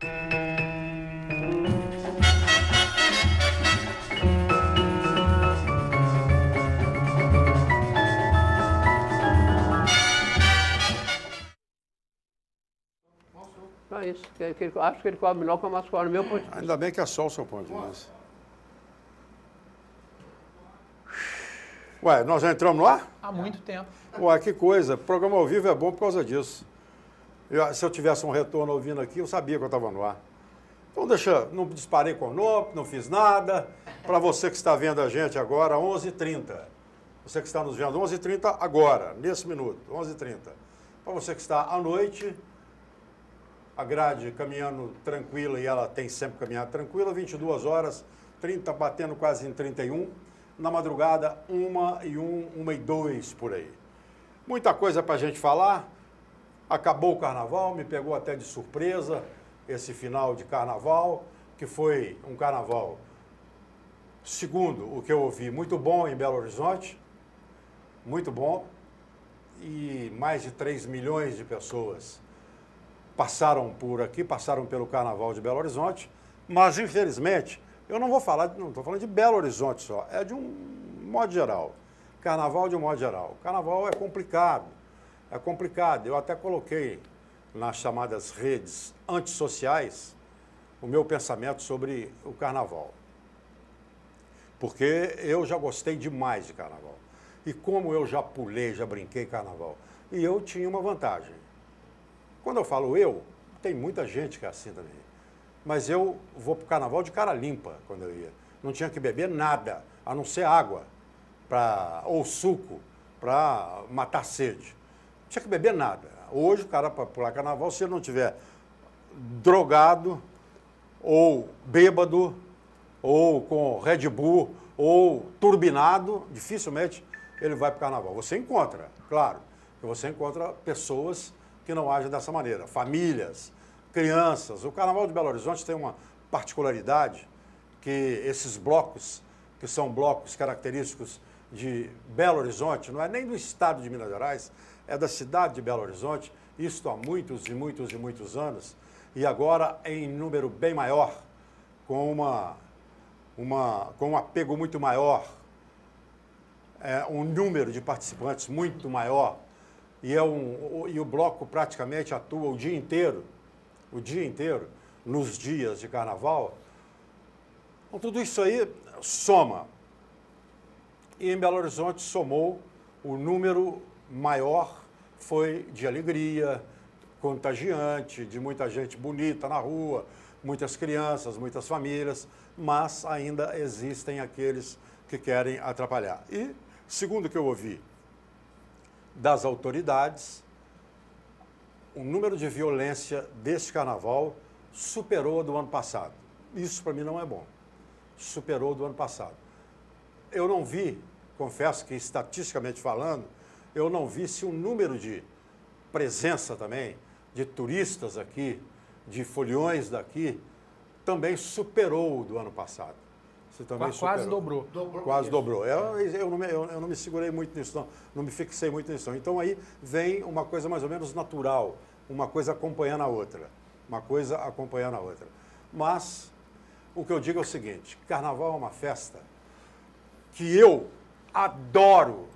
É isso. Acho que ele come melhor que o Mascola, no meu ponto de vista. Ainda bem que é só o seu ponto de vista. Ué, nós já entramos no ar? Há muito tempo. Ué, que coisa. O programa ao vivo é bom por causa disso. Se eu tivesse um retorno ouvindo aqui, eu sabia que eu estava no ar. Então deixa, não disparei com o nome, não fiz nada. Para você que está vendo a gente agora, 11h30. Você que está nos vendo, 11h30 agora, nesse minuto, 11h30. Para você que está à noite, a grade caminhando tranquila, e ela tem sempre caminhado tranquila, 22 horas, 30, batendo quase em 31. Na madrugada, 1h01, 1h02 por aí. Muita coisa para a gente falar. Acabou o carnaval, me pegou até de surpresa esse final de carnaval, que foi um carnaval, segundo o que eu ouvi, muito bom em Belo Horizonte, muito bom, e mais de 3 milhões de pessoas passaram por aqui, passaram pelo carnaval de Belo Horizonte, mas infelizmente, eu não vou falar, não estou falando de Belo Horizonte só, é de um modo geral, carnaval de um modo geral. Carnaval é complicado. É complicado. Eu até coloquei nas chamadas redes antissociais o meu pensamento sobre o carnaval. Porque eu já gostei demais de carnaval. E como eu já pulei, já brinquei carnaval. E eu tinha uma vantagem. Quando eu falo eu, tem muita gente que é assim também. Mas eu vou para o carnaval de cara limpa quando eu ia. Não tinha que beber nada, a não ser água ou suco para matar a sede. Não tinha que beber nada. Hoje, o cara, para pular carnaval, se ele não tiver drogado, ou bêbado, ou com Red Bull, ou turbinado, dificilmente ele vai para o carnaval. Você encontra, claro, que você encontra pessoas que não agem dessa maneira. Famílias, crianças. O carnaval de Belo Horizonte tem uma particularidade que esses blocos, que são blocos característicos de Belo Horizonte, não é nem do estado de Minas Gerais, é da cidade de Belo Horizonte, isto há muitos e muitos e muitos anos, e agora em número bem maior, com um apego muito maior, um número de participantes muito maior, e o bloco praticamente atua o dia inteiro, nos dias de carnaval. Então, tudo isso aí soma. E em Belo Horizonte somou o número maior, foi de alegria, contagiante, de muita gente bonita na rua, muitas crianças, muitas famílias, mas ainda existem aqueles que querem atrapalhar. E, segundo o que eu ouvi das autoridades, o número de violência deste carnaval superou o do ano passado. Isso, para mim, não é bom. Superou o do ano passado. Eu não vi, confesso que estatisticamente falando, eu não vi se o número de presença também, de turistas aqui, de foliões daqui, também superou o do ano passado. Quase dobrou. Quase dobrou. Eu não me segurei muito nisso, não me fixei muito nisso. Então aí vem uma coisa mais ou menos natural, uma coisa acompanhando a outra. Uma coisa acompanhando a outra. Mas o que eu digo é o seguinte, carnaval é uma festa que eu adoro.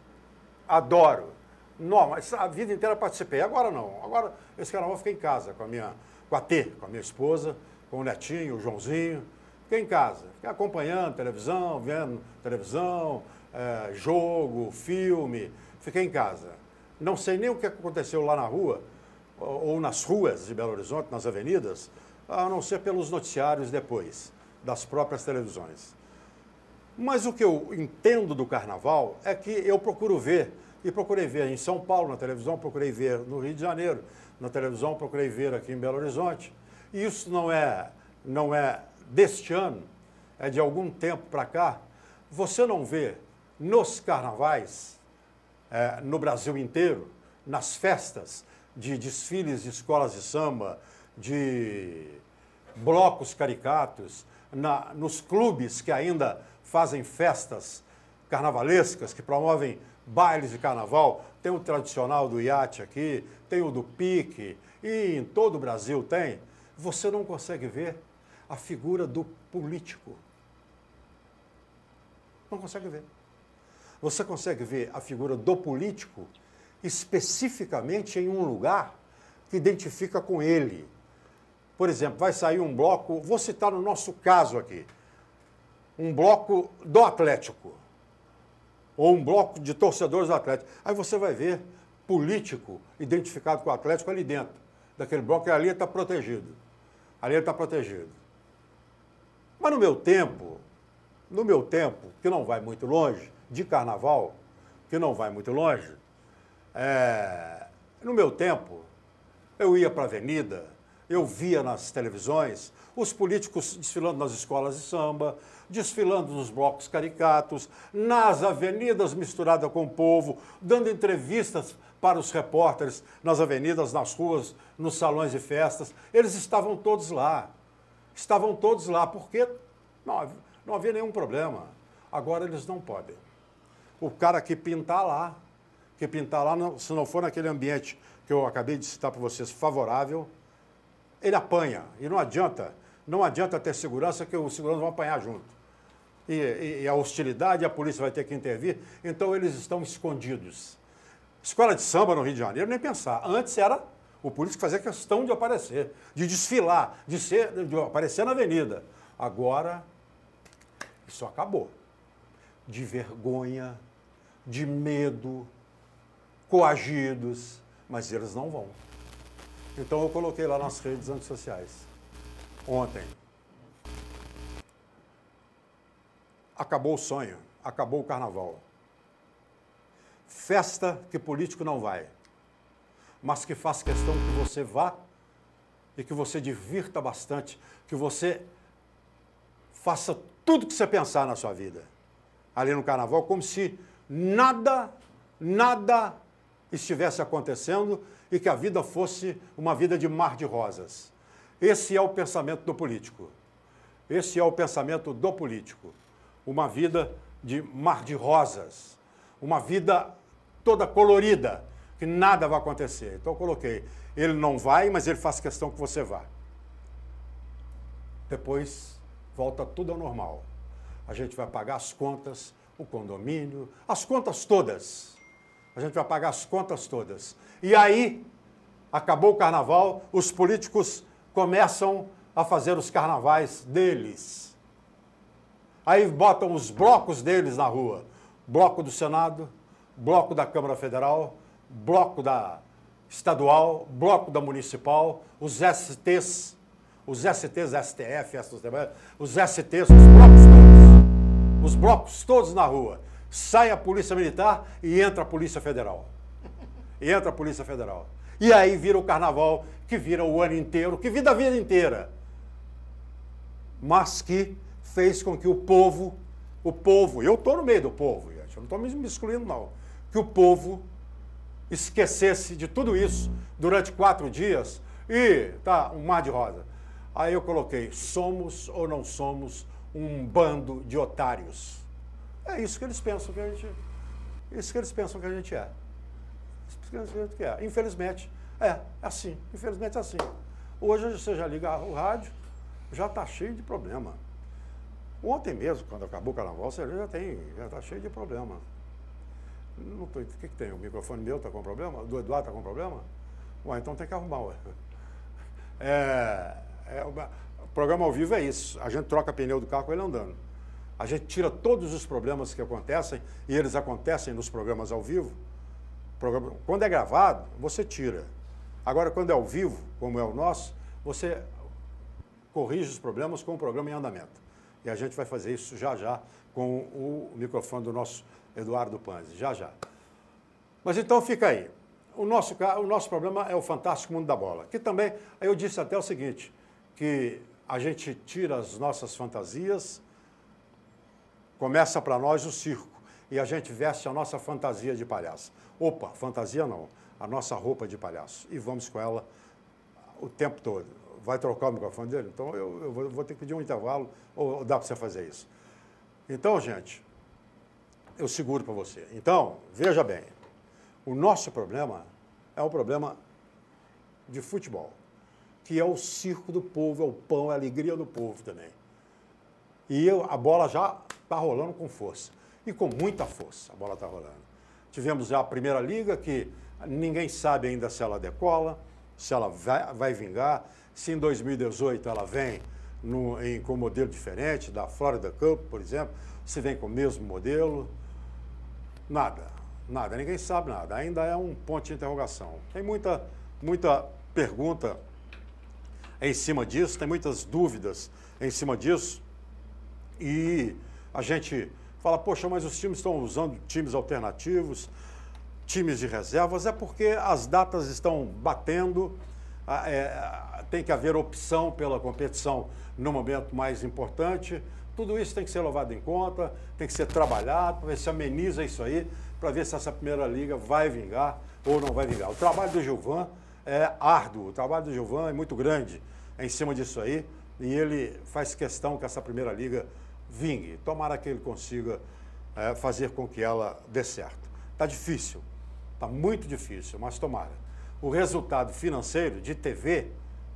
Não, mas a vida inteira participei. Agora não. Agora esse carnaval eu fiquei em casa com a minha esposa, com o netinho, o Joãozinho. Fiquei em casa, fiquei acompanhando televisão, vendo televisão, jogo, filme. Fiquei em casa. Não sei nem o que aconteceu lá na rua, ou nas ruas de Belo Horizonte, nas avenidas, a não ser pelos noticiários depois, das próprias televisões. Mas o que eu entendo do carnaval é que eu procuro ver, e procurei ver em São Paulo na televisão, procurei ver no Rio de Janeiro na televisão, procurei ver aqui em Belo Horizonte. E isso não é deste ano, é de algum tempo para cá. Você não vê nos carnavais, no Brasil inteiro, nas festas de desfiles de escolas de samba, de blocos caricatos, nos clubes que ainda fazem festas carnavalescas, que promovem bailes de carnaval. Tem o tradicional do iate aqui, tem o do pique, e em todo o Brasil tem. você não consegue ver a figura do político. Não consegue ver. Você consegue ver a figura do político especificamente em um lugar que identifica com ele. Por exemplo, vai sair um bloco, vou citar no nosso caso aqui, um bloco do Atlético, ou um bloco de torcedores do Atlético. Aí você vai ver político identificado com o Atlético ali dentro daquele bloco, e ali ele está protegido. Ali ele está protegido. Mas no meu tempo, que não vai muito longe, de carnaval, que não vai muito longe, no meu tempo, eu ia para a avenida, eu via nas televisões os políticos desfilando nas escolas de samba, desfilando nos blocos caricatos, nas avenidas misturadas com o povo, dando entrevistas para os repórteres nas avenidas, nas ruas, nos salões de festas. Eles estavam todos lá. Estavam todos lá, porque não havia nenhum problema. Agora eles não podem. O cara que pintar lá, se não for naquele ambiente que eu acabei de citar para vocês, favorável, ele apanha. E não adianta ter segurança, que o segurança vai apanhar junto. E a hostilidade, a polícia vai ter que intervir, então eles estão escondidos. Escola de samba no Rio de Janeiro, nem pensar. Antes era o político fazer questão de aparecer, de desfilar, de aparecer na avenida. Agora, isso acabou. De vergonha, de medo, coagidos, mas eles não vão. Então eu coloquei lá nas redes antissociais, ontem. Acabou o sonho, acabou o carnaval. Festa que político não vai, mas que faz questão que você vá e que você divirta bastante, que você faça tudo que você pensar na sua vida. Ali no carnaval, como se nada estivesse acontecendo e que a vida fosse uma vida de mar de rosas. Esse é o pensamento do político. Esse é o pensamento do político. Uma vida de mar de rosas. Uma vida toda colorida, que nada vai acontecer. Então eu coloquei, ele não vai, mas ele faz questão que você vá. Depois volta tudo ao normal. A gente vai pagar as contas, o condomínio, as contas todas. A gente vai pagar as contas todas. E aí, acabou o carnaval, os políticos começam a fazer os carnavais deles. Aí botam os blocos deles na rua. Bloco do Senado, bloco da Câmara Federal, bloco da estadual, bloco da municipal, os STs, STF, os STs, os blocos todos na rua. Sai a Polícia Militar e entra a Polícia Federal. E aí vira o carnaval, que vira o ano inteiro, que vira a vida inteira. Mas que fez com que o povo, eu estou no meio do povo, gente, eu não estou me excluindo não, que o povo esquecesse de tudo isso durante 4 dias e tá um mar de rosa. Aí eu coloquei, somos ou não somos um bando de otários? É isso que eles pensam que a gente, é. Isso que eles pensam que a gente é. Infelizmente, é assim. Infelizmente é assim. Hoje você já liga o rádio, já está cheio de problema. Ontem mesmo, quando acabou o carnaval, você já está cheio de problema. O que tem? O microfone meu está com problema? O do Eduardo está com problema? Ué, então tem que arrumar. Ué. O programa ao vivo é isso. A gente troca pneu do carro com ele andando. A gente tira todos os problemas que acontecem, e eles acontecem nos programas ao vivo. Quando é gravado, você tira. Agora, quando é ao vivo, como é o nosso, você corrige os problemas com o programa em andamento. E a gente vai fazer isso já com o microfone do nosso Eduardo Panzi, já. Mas então fica aí. O nosso problema é o fantástico mundo da bola. Que também, eu disse até o seguinte, que a gente tira as nossas fantasias, começa para nós o circo, e a gente veste a nossa fantasia de palhaço. Opa, fantasia não, a nossa roupa de palhaço. E vamos com ela o tempo todo. Vai trocar o microfone dele? Então eu vou ter que pedir um intervalo, ou dá para você fazer isso? Então, gente, eu seguro para você. Então, veja bem, o nosso problema é um problema de futebol. que é o circo do povo, é o pão, é a alegria do povo também. E a bola já está rolando com força. E com muita força a bola está rolando. Tivemos já a Primeira Liga, que ninguém sabe ainda se ela decola, se ela vai vingar, se em 2018 ela vem com modelo diferente, da Florida Cup, por exemplo, se vem com o mesmo modelo. Nada, ninguém sabe nada. Ainda é um ponto de interrogação. Tem muita pergunta em cima disso, tem muitas dúvidas em cima disso. E a gente fala, poxa, mas os times estão usando times alternativos, times de reservas. É porque as datas estão batendo, tem que haver opção pela competição no momento mais importante. Tudo isso tem que ser levado em conta, tem que ser trabalhado, para ver se ameniza isso aí, para ver se essa Primeira Liga vai vingar ou não vai vingar. O trabalho do Gilvan é árduo, o trabalho do Gilvan é muito grande em cima disso aí, e ele faz questão que essa Primeira Liga vingue. Tomara que ele consiga fazer com que ela dê certo. Está difícil, está muito difícil, mas tomara. O resultado financeiro de TV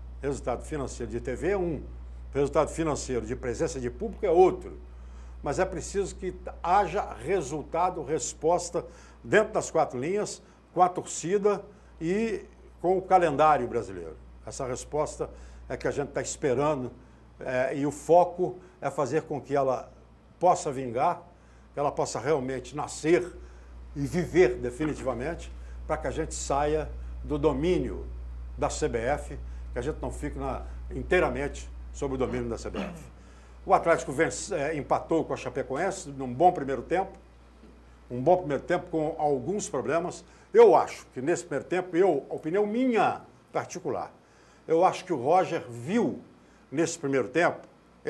é um. O resultado financeiro de presença de público é outro. Mas é preciso que haja resultado, resposta dentro das 4 linhas, com a torcida e com o calendário brasileiro. Essa resposta é que a gente está esperando e o foco é fazer com que ela possa vingar, que ela possa realmente nascer e viver definitivamente, para que a gente saia do domínio da CBF, que a gente não fique inteiramente sobre o domínio da CBF. O Atlético empatou com a Chapecoense num bom primeiro tempo, com alguns problemas. Eu acho que nesse primeiro tempo, opinião minha particular, eu acho que o Roger viu nesse primeiro tempo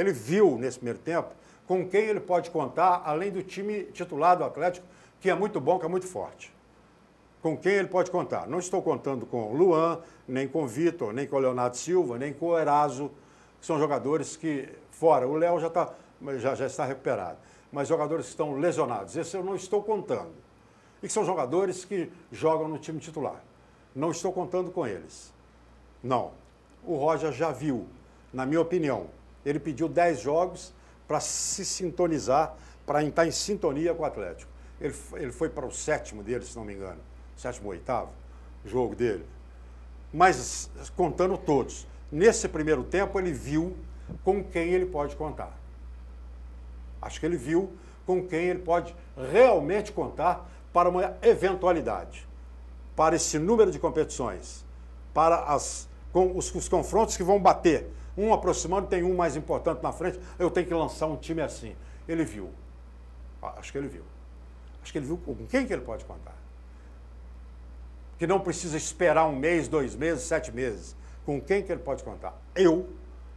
com quem ele pode contar, além do time titular do Atlético, que é muito bom, que é muito forte. Com quem ele pode contar. Não estou contando com o Luan, nem com o Vitor, nem com o Leonardo Silva, nem com o Eraso, que são jogadores que, fora, o Léo já está recuperado, mas jogadores que estão lesionados, esse eu não estou contando. E que são jogadores que jogam no time titular. Não estou contando com eles. Não. O Roger já viu, na minha opinião, ele pediu 10 jogos para se sintonizar, para estar em sintonia com o Atlético. Ele foi para o 7º dele, se não me engano, 7º ou 8º jogo dele. Mas contando todos. Nesse primeiro tempo, ele viu com quem ele pode contar. Acho que ele viu com quem ele pode realmente contar para uma eventualidade, para esse número de competições, para os confrontos que vão bater. Um aproximando, tem um mais importante na frente, eu tenho que lançar um time assim. Ele viu. Acho que ele viu. Acho que ele viu com quem que ele pode contar. Que não precisa esperar 1 mês, 2 meses, 7 meses. Com quem que ele pode contar? Eu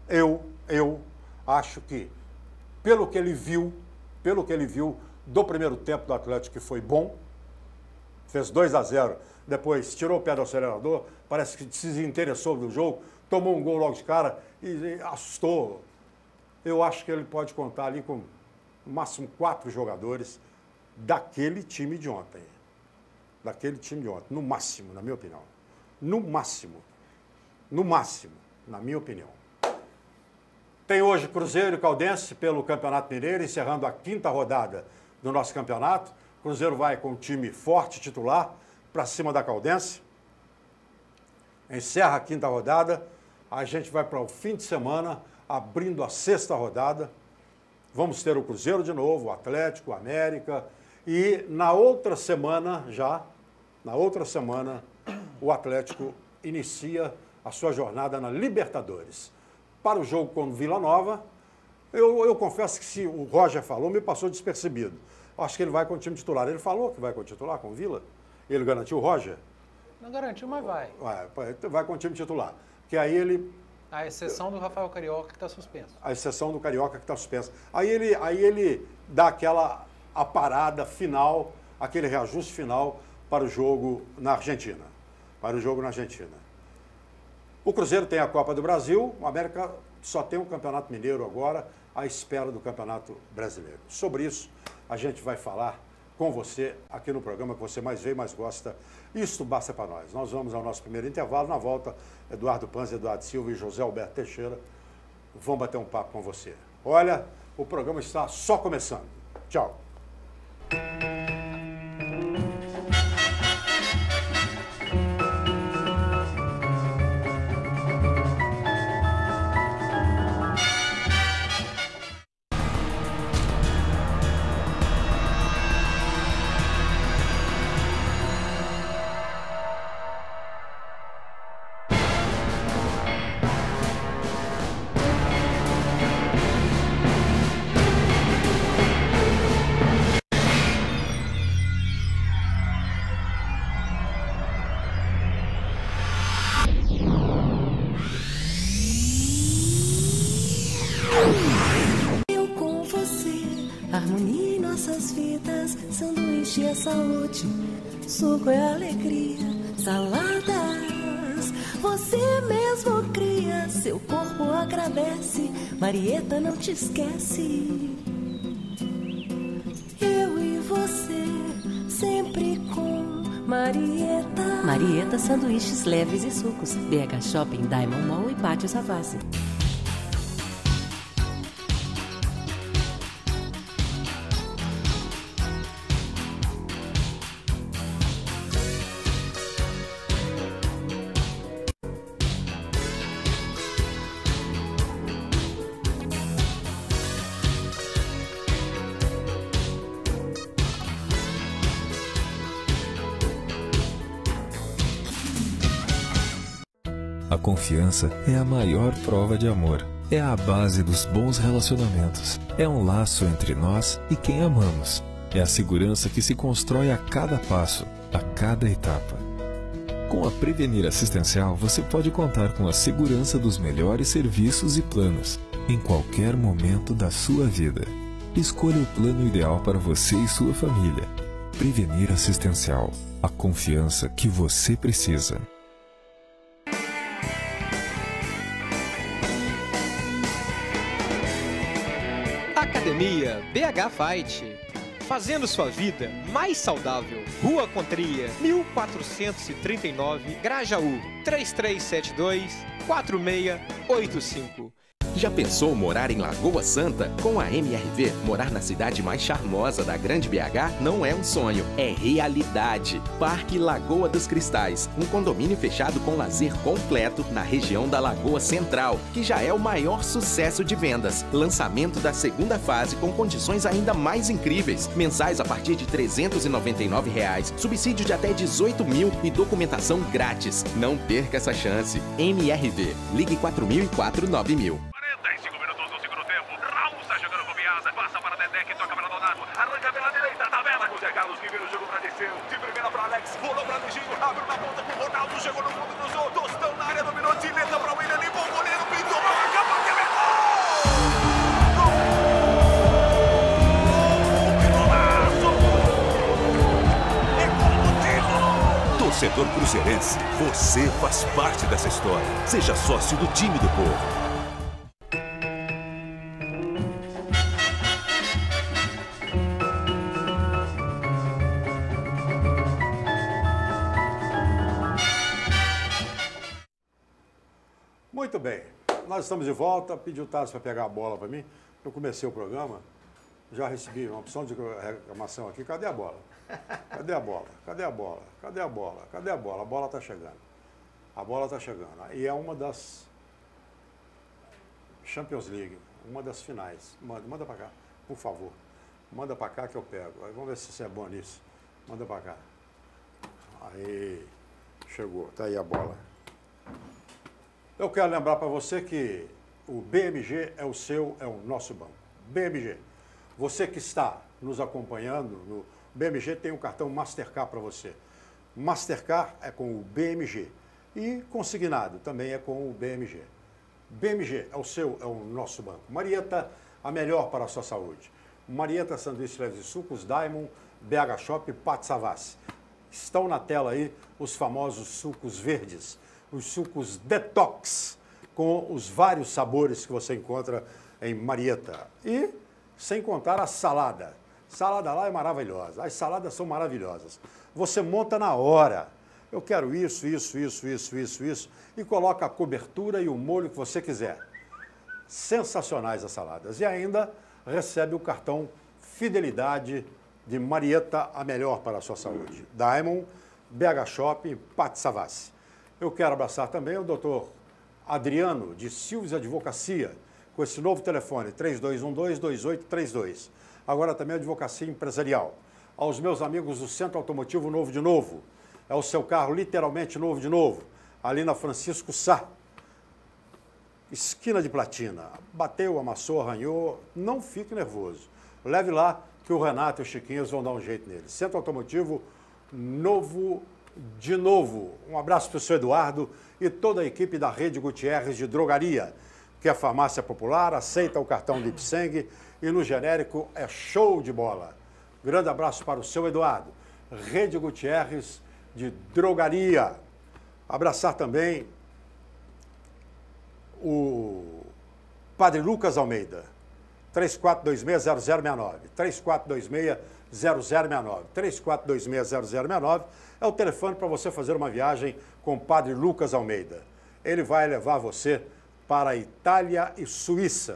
acho que, pelo que ele viu do primeiro tempo do Atlético, que foi bom, fez 2-0, depois tirou o pé do acelerador, parece que se desinteressou do jogo, tomou um gol logo de cara e assustou. Eu acho que ele pode contar ali com no máximo 4 jogadores daquele time de ontem. No máximo, na minha opinião. No máximo, na minha opinião. Tem hoje Cruzeiro e Caldense pelo Campeonato Mineiro, encerrando a 5ª rodada do nosso campeonato. Cruzeiro vai com um time forte, titular, para cima da Caldense. Encerra a 5ª rodada. A gente vai para o fim de semana, abrindo a 6ª rodada. Vamos ter o Cruzeiro de novo, o Atlético, o América. E na outra semana, o Atlético inicia a sua jornada na Libertadores. Para o jogo com o Vila Nova, eu confesso que se o Roger falou, me passou despercebido. Acho que ele vai com o time titular. Ele falou que vai com o titular, com o Vila? Ele garantiu o Roger? Não garantiu, mas vai. Vai com o time titular. Que aí ele... A exceção do Rafael Carioca, que está suspenso. A exceção do Carioca, que está suspenso. Aí ele dá aquela parada final, aquele reajuste final para o jogo na Argentina. O Cruzeiro tem a Copa do Brasil, o América só tem o Campeonato Mineiro agora, à espera do Campeonato Brasileiro. Sobre isso, a gente vai falar com você aqui no programa que você mais vê e mais gosta. Isto basta para nós. Nós vamos ao nosso primeiro intervalo. Na volta, Eduardo Panza, Eduardo Silva e José Alberto Teixeira vão bater um papo com você. Olha, o programa está só começando. Tchau. Harmonia em nossas vidas, sanduíche é saúde, suco é alegria, saladas você mesmo cria, seu corpo agradece, Marieta não te esquece. Eu e você, sempre com Marieta. Marieta, sanduíches leves e sucos, BH Shopping, Diamond Mall e Pátio Savassi. A confiança é a maior prova de amor. É a base dos bons relacionamentos. É um laço entre nós e quem amamos. É a segurança que se constrói a cada passo, a cada etapa. Com a Prevenir Assistencial, você pode contar com a segurança dos melhores serviços e planos, em qualquer momento da sua vida. Escolha o plano ideal para você e sua família. Prevenir Assistencial. A confiança que você precisa. Academia BH Fight, fazendo sua vida mais saudável. Rua Contria, 1439, Grajaú, 3372-4685. Já pensou morar em Lagoa Santa? Com a MRV, morar na cidade mais charmosa da Grande BH não é um sonho, é realidade. Parque Lagoa dos Cristais, um condomínio fechado com lazer completo na região da Lagoa Central, que já é o maior sucesso de vendas. Lançamento da segunda fase com condições ainda mais incríveis. Mensais a partir de R$ 399, subsídio de até 18 mil e documentação grátis. Não perca essa chance. MRV, ligue 4004 9000. 45 minutos do segundo tempo. Raul está jogando com Biasa. Passa para Dedé, que toca para Donato. Arranca pela direita, tabela com o Zé Carlos, que vira o jogo para descer. De primeira para Alex. Rolou para Luizinho. Abre na ponta com o Ronaldo. Chegou no fundo, cruzou. Tostão na área, dominou. Dileta para o William. Limpou o goleiro. Pintou para marcar. Torcedor cruzeirense, você faz parte dessa história. Seja sócio do time do povo. Muito bem, nós estamos de volta. Pedi o Tarso para pegar a bola para mim. Eu comecei o programa, já recebi uma opção de reclamação aqui. Cadê a bola? Cadê a bola? Cadê a bola? Cadê a bola? Cadê a bola? A bola está chegando. A bola está chegando. E é uma das Champions League, uma das finais. Manda para cá, por favor. Manda para cá que eu pego. Vamos ver se você é bom nisso. Manda para cá. Aí, chegou. Está aí a bola. Eu quero lembrar para você que o BMG é o seu, é o nosso banco. BMG, você que está nos acompanhando, no BMG tem um cartão Mastercard para você. Mastercard é com o BMG e consignado também é com o BMG. BMG é o seu, é o nosso banco. Marieta, a melhor para a sua saúde. Marieta, sanduíche leves e sucos, Diamond, BH Shop, Pátio Savassi. Estão na tela aí os famosos sucos verdes, os sucos detox, com os vários sabores que você encontra em Marieta. E sem contar a salada. Salada lá é maravilhosa. As saladas são maravilhosas. Você monta na hora. Eu quero isso, e coloca a cobertura e o molho que você quiser. Sensacionais as saladas. E ainda recebe o cartão Fidelidade de Marieta, a melhor para a sua saúde. Diamond, BH Shopping, Pátio Savassi. Eu quero abraçar também o doutor Adriano, de Silves Advocacia, com esse novo telefone, 3212-2832. Agora também Advocacia Empresarial. Aos meus amigos do Centro Automotivo Novo de Novo. É o seu carro literalmente novo de novo. Ali na Francisco Sá. Esquina de Platina. Bateu, amassou, arranhou. Não fique nervoso. Leve lá que o Renato e o Chiquinhos vão dar um jeito nele. Centro Automotivo Novo de Novo. Um abraço para o seu Eduardo e toda a equipe da Rede Gutierrez de Drogaria, que é farmácia popular, aceita o cartão Lipseng e no genérico é show de bola. Grande abraço para o seu Eduardo. Rede Gutierrez de Drogaria. Abraçar também o Padre Lucas Almeida, 3426-0069, 3426-0069, 3426-0069 é o telefone para você fazer uma viagem com o Padre Lucas Almeida. Ele vai levar você para a Itália e Suíça,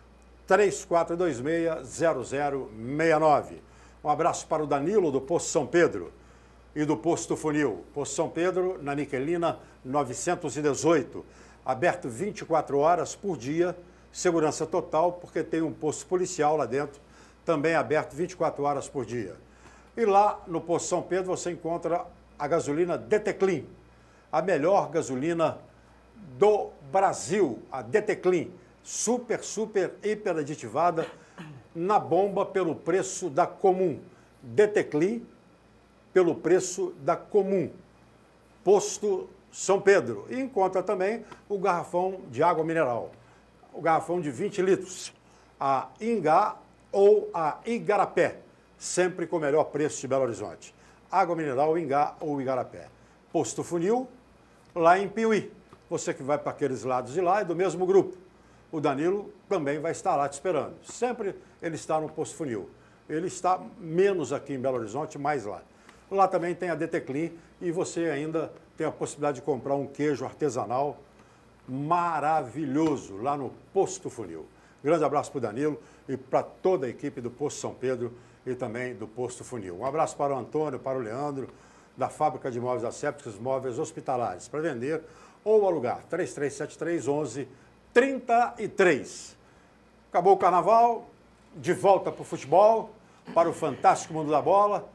3426-0069. Um abraço para o Danilo do Posto São Pedro e do Posto Funil. Posto São Pedro, na Niquelina 918, aberto 24 horas por dia, segurança total, porque tem um posto policial lá dentro, também aberto 24 horas por dia. E lá no Posto São Pedro você encontra a gasolina DT-Clean, a melhor gasolina do Brasil, a DT-Clean, super, hiper aditivada, na bomba pelo preço da Comum. DT-Clean pelo preço da Comum. Posto São Pedro. E encontra também o garrafão de água mineral, o garrafão de 20 litros, a Ingá ou a Igarapé, sempre com o melhor preço de Belo Horizonte. Água mineral, Ingá ou Igarapé. Posto Funil, lá em Piuí. Você que vai para aqueles lados de lá é do mesmo grupo. O Danilo também vai estar lá te esperando. Sempre ele está no Posto Funil. Ele está menos aqui em Belo Horizonte, mais lá. Lá também tem a DT-Clean e você ainda tem a possibilidade de comprar um queijo artesanal maravilhoso lá no Posto Funil. Grande abraço para o Danilo e para toda a equipe do Posto São Pedro e também do Posto Funil. Um abraço para o Antônio, para o Leandro, da Fábrica de Móveis Assépticos, Móveis Hospitalares, para vender ou alugar. 3373-1133. Acabou o carnaval, de volta para o futebol, para o fantástico mundo da bola.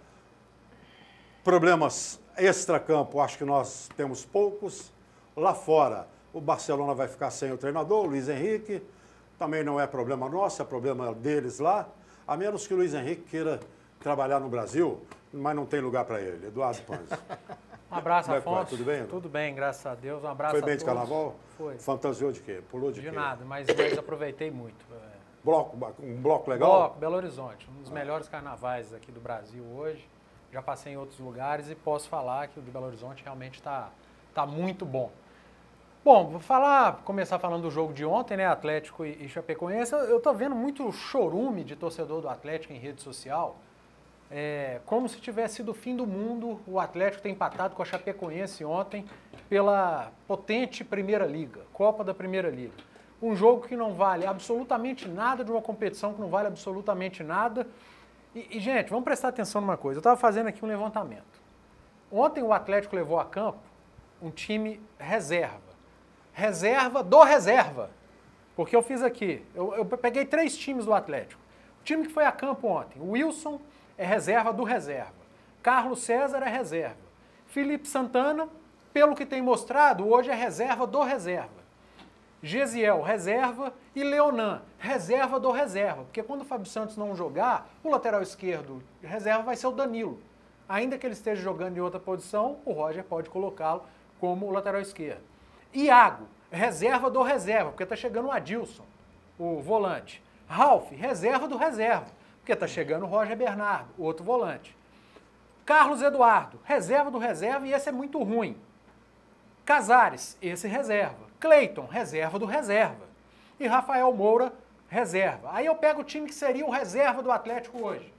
Problemas extracampo, acho que nós temos poucos. Lá fora, o Barcelona vai ficar sem o treinador, o Luiz Henrique. Também não é problema nosso, é problema deles lá. A menos que o Luiz Henrique queira trabalhar no Brasil, mas não tem lugar para ele. Eduardo Panzi. Um abraço, Afonso. Tudo bem? Tudo bem, graças a Deus. Um abraço Foi bem a de todos. carnaval? Foi. Fantasiou de quê? Pulou de quê? De nada, mas aproveitei muito. Um bloco legal? Bloco, Belo Horizonte, um dos melhores carnavais aqui do Brasil hoje. Já passei em outros lugares e posso falar que o de Belo Horizonte realmente está muito bom. Bom, vou começar falando do jogo de ontem, né, Atlético e Chapecoense. Eu tô vendo muito chorume de torcedor do Atlético em rede social, como se tivesse sido o fim do mundo o Atlético ter empatado com a Chapecoense ontem pela potente Primeira Liga, Copa da Primeira Liga. Um jogo que não vale absolutamente nada, de uma competição que não vale absolutamente nada. E gente, vamos prestar atenção numa coisa. Eu estava fazendo aqui um levantamento. Ontem o Atlético levou a campo um time reserva. Reserva do reserva. Porque eu fiz aqui, eu peguei 3 times do Atlético. O time que foi a campo ontem, o Wilson é reserva do reserva. Carlos César é reserva. Felipe Santana, pelo que tem mostrado, hoje é reserva do reserva. Gesiel, reserva, e Leonan, reserva do reserva. Porque quando o Fábio Santos não jogar, o lateral esquerdo reserva vai ser o Danilo. Ainda que ele esteja jogando em outra posição, o Roger pode colocá-lo como o lateral esquerdo. Iago, reserva do reserva, porque está chegando o Adilson, o volante. Ralf, reserva do reserva, porque está chegando o Roger Bernardo, o outro volante. Carlos Eduardo, reserva do reserva, e esse é muito ruim. Casares, esse reserva. Cleiton, reserva do reserva. E Rafael Moura, reserva. Aí eu pego o time que seria o reserva do Atlético hoje.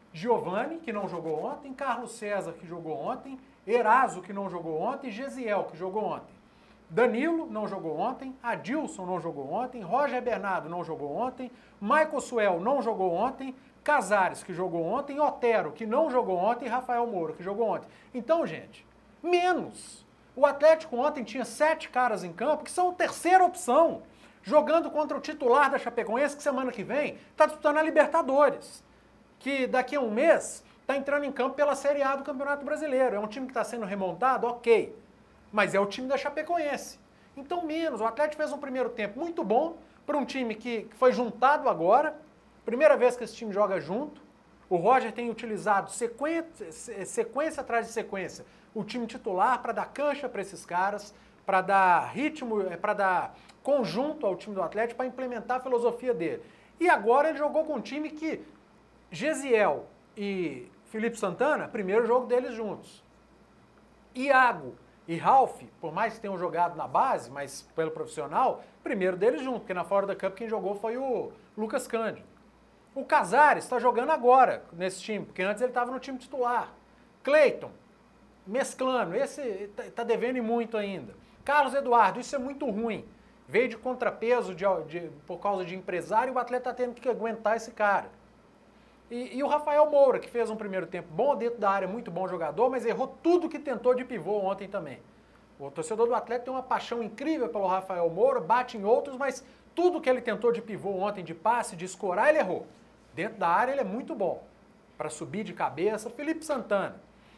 Giovani, que não jogou ontem, Carlos César, que jogou ontem, Eraso, que não jogou ontem, Gesiel, que jogou ontem. Danilo não jogou ontem, Adilson não jogou ontem, Roger Bernardo não jogou ontem, Michael Suel não jogou ontem, Casares, que jogou ontem, Otero, que não jogou ontem, e Rafael Moura, que jogou ontem. Então, gente, menos. O Atlético ontem tinha 7 caras em campo, que são a terceira opção, jogando contra o titular da Chapecoense, que semana que vem está disputando a Libertadores, que daqui a um mês está entrando em campo pela Série A do Campeonato Brasileiro. É um time que está sendo remontado, ok, mas é o time da Chapecoense. Então, menos. O Atlético fez um primeiro tempo muito bom para um time que foi juntado agora, primeira vez que esse time joga junto. O Roger tem utilizado sequência atrás de sequência o time titular para dar cancha para esses caras, para dar ritmo, para dar conjunto ao time do Atlético, para implementar a filosofia dele. E agora ele jogou com um time que Gesiel e Felipe Santana, primeiro jogo deles juntos. Iago e Ralf, por mais que tenham jogado na base, mas pelo profissional, primeiro deles juntos, porque na Florida Cup quem jogou foi o Lucas Cândido. O Casares está jogando agora nesse time, porque antes ele estava no time titular. Cleiton, mesclando, esse está devendo muito ainda. Carlos Eduardo, isso é muito ruim. Veio de contrapeso por causa de empresário e o atleta está tendo que aguentar esse cara. E o Rafael Moura, que fez um primeiro tempo bom dentro da área, muito bom jogador, mas errou tudo que tentou de pivô ontem também. O torcedor do Atlético tem uma paixão incrível pelo Rafael Moura, bate em outros, mas tudo que ele tentou de pivô ontem, de passe, de escorar, ele errou. Dentro da área ele é muito bom, para subir de cabeça. Felipe Santana,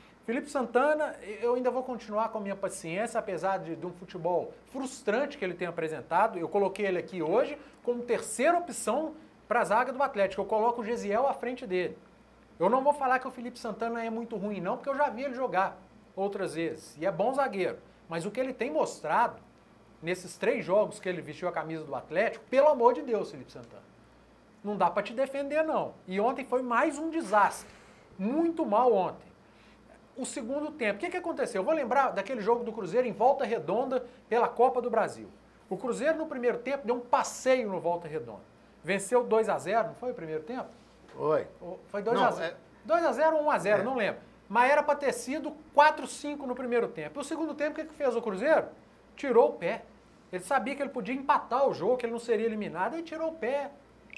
eu ainda vou continuar com a minha paciência, apesar de um futebol frustrante que ele tem apresentado. Eu coloquei ele aqui hoje como terceira opção para a zaga do Atlético. Eu coloco o Gesiel à frente dele. Eu não vou falar que o Felipe Santana é muito ruim, não, porque eu já vi ele jogar outras vezes. E é bom zagueiro. Mas o que ele tem mostrado nesses 3 jogos que ele vestiu a camisa do Atlético, pelo amor de Deus, Felipe Santana, não dá para te defender, não. E ontem foi mais um desastre. Muito mal ontem. O segundo tempo, o que aconteceu? Eu vou lembrar daquele jogo do Cruzeiro em Volta Redonda pela Copa do Brasil. O Cruzeiro no primeiro tempo deu um passeio no Volta Redonda. Venceu 2-0, não foi o primeiro tempo? Foi. Foi 2-0. 2-0 ou 1-0, não lembro. Mas era para ter sido 4-5 no primeiro tempo. E o segundo tempo, o que fez o Cruzeiro? Tirou o pé. Ele sabia que ele podia empatar o jogo, que ele não seria eliminado, e tirou o pé.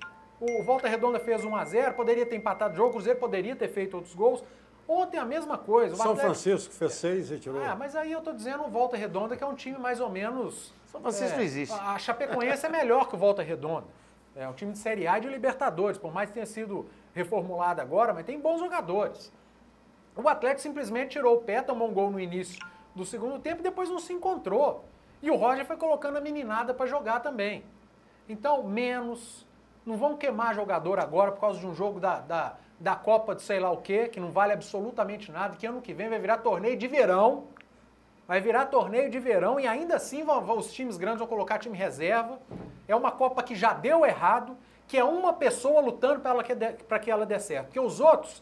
O Volta Redonda fez 1-0, poderia ter empatado o jogo, o Cruzeiro poderia ter feito outros gols. Ontem a mesma coisa. São Francisco fez 6 e tirou. Mas aí eu tô dizendo o Volta Redonda, que é um time mais ou menos... São Francisco não existe. A Chapecoense é melhor que o Volta Redonda. É um time de Série A e de Libertadores, por mais que tenha sido reformulado agora, mas tem bons jogadores. O Atlético simplesmente tirou o pé, tomou um gol no início do segundo tempo e depois não se encontrou. E o Roger foi colocando a meninada para jogar também. Então, menos... Não vão queimar jogador agora por causa de um jogo da Copa de sei lá o quê, que não vale absolutamente nada, que ano que vem vai virar torneio de verão. Vai virar torneio de verão e ainda assim os times grandes vão colocar time reserva. É uma Copa que já deu errado, que é uma pessoa lutando para que ela dê certo. Porque os outros,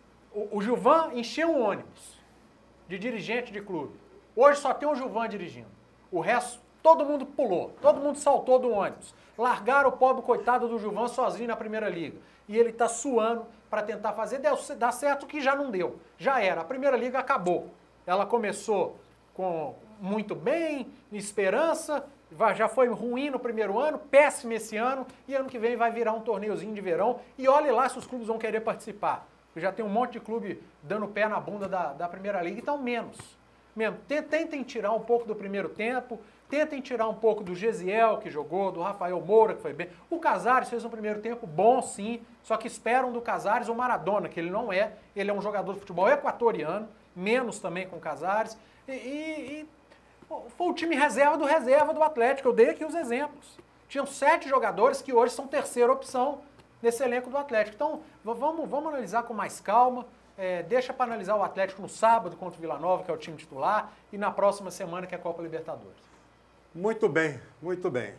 o Gilvan encheu um ônibus de dirigente de clube. Hoje só tem o Gilvan dirigindo. O resto, todo mundo pulou, todo mundo saltou do ônibus. Largaram o pobre coitado do Gilvan sozinho na Primeira Liga. E ele está suando para tentar fazer. Dá certo que já não deu. Já era. A Primeira Liga acabou. Ela começou com muito bem, esperança, já foi ruim no primeiro ano, péssimo esse ano, e ano que vem vai virar um torneiozinho de verão. E olhe lá se os clubes vão querer participar. Já tem um monte de clube dando pé na bunda da Primeira Liga, então menos. Tentem tirar um pouco do primeiro tempo, tentem tirar um pouco do Gesiel, que jogou, do Rafael Moura, que foi bem. O Casares fez um primeiro tempo bom, sim, só que esperam do Casares o Maradona, que ele não é. Ele é um jogador de futebol equatoriano, menos também com o Casares. Foi o time reserva do Atlético. Eu dei aqui os exemplos. Tinham 7 jogadores que hoje são terceira opção nesse elenco do Atlético. Então, vamos analisar com mais calma. Deixa para analisar o Atlético no sábado contra o Vila Nova, que é o time titular, e na próxima semana, que é a Copa Libertadores. Muito bem, muito bem.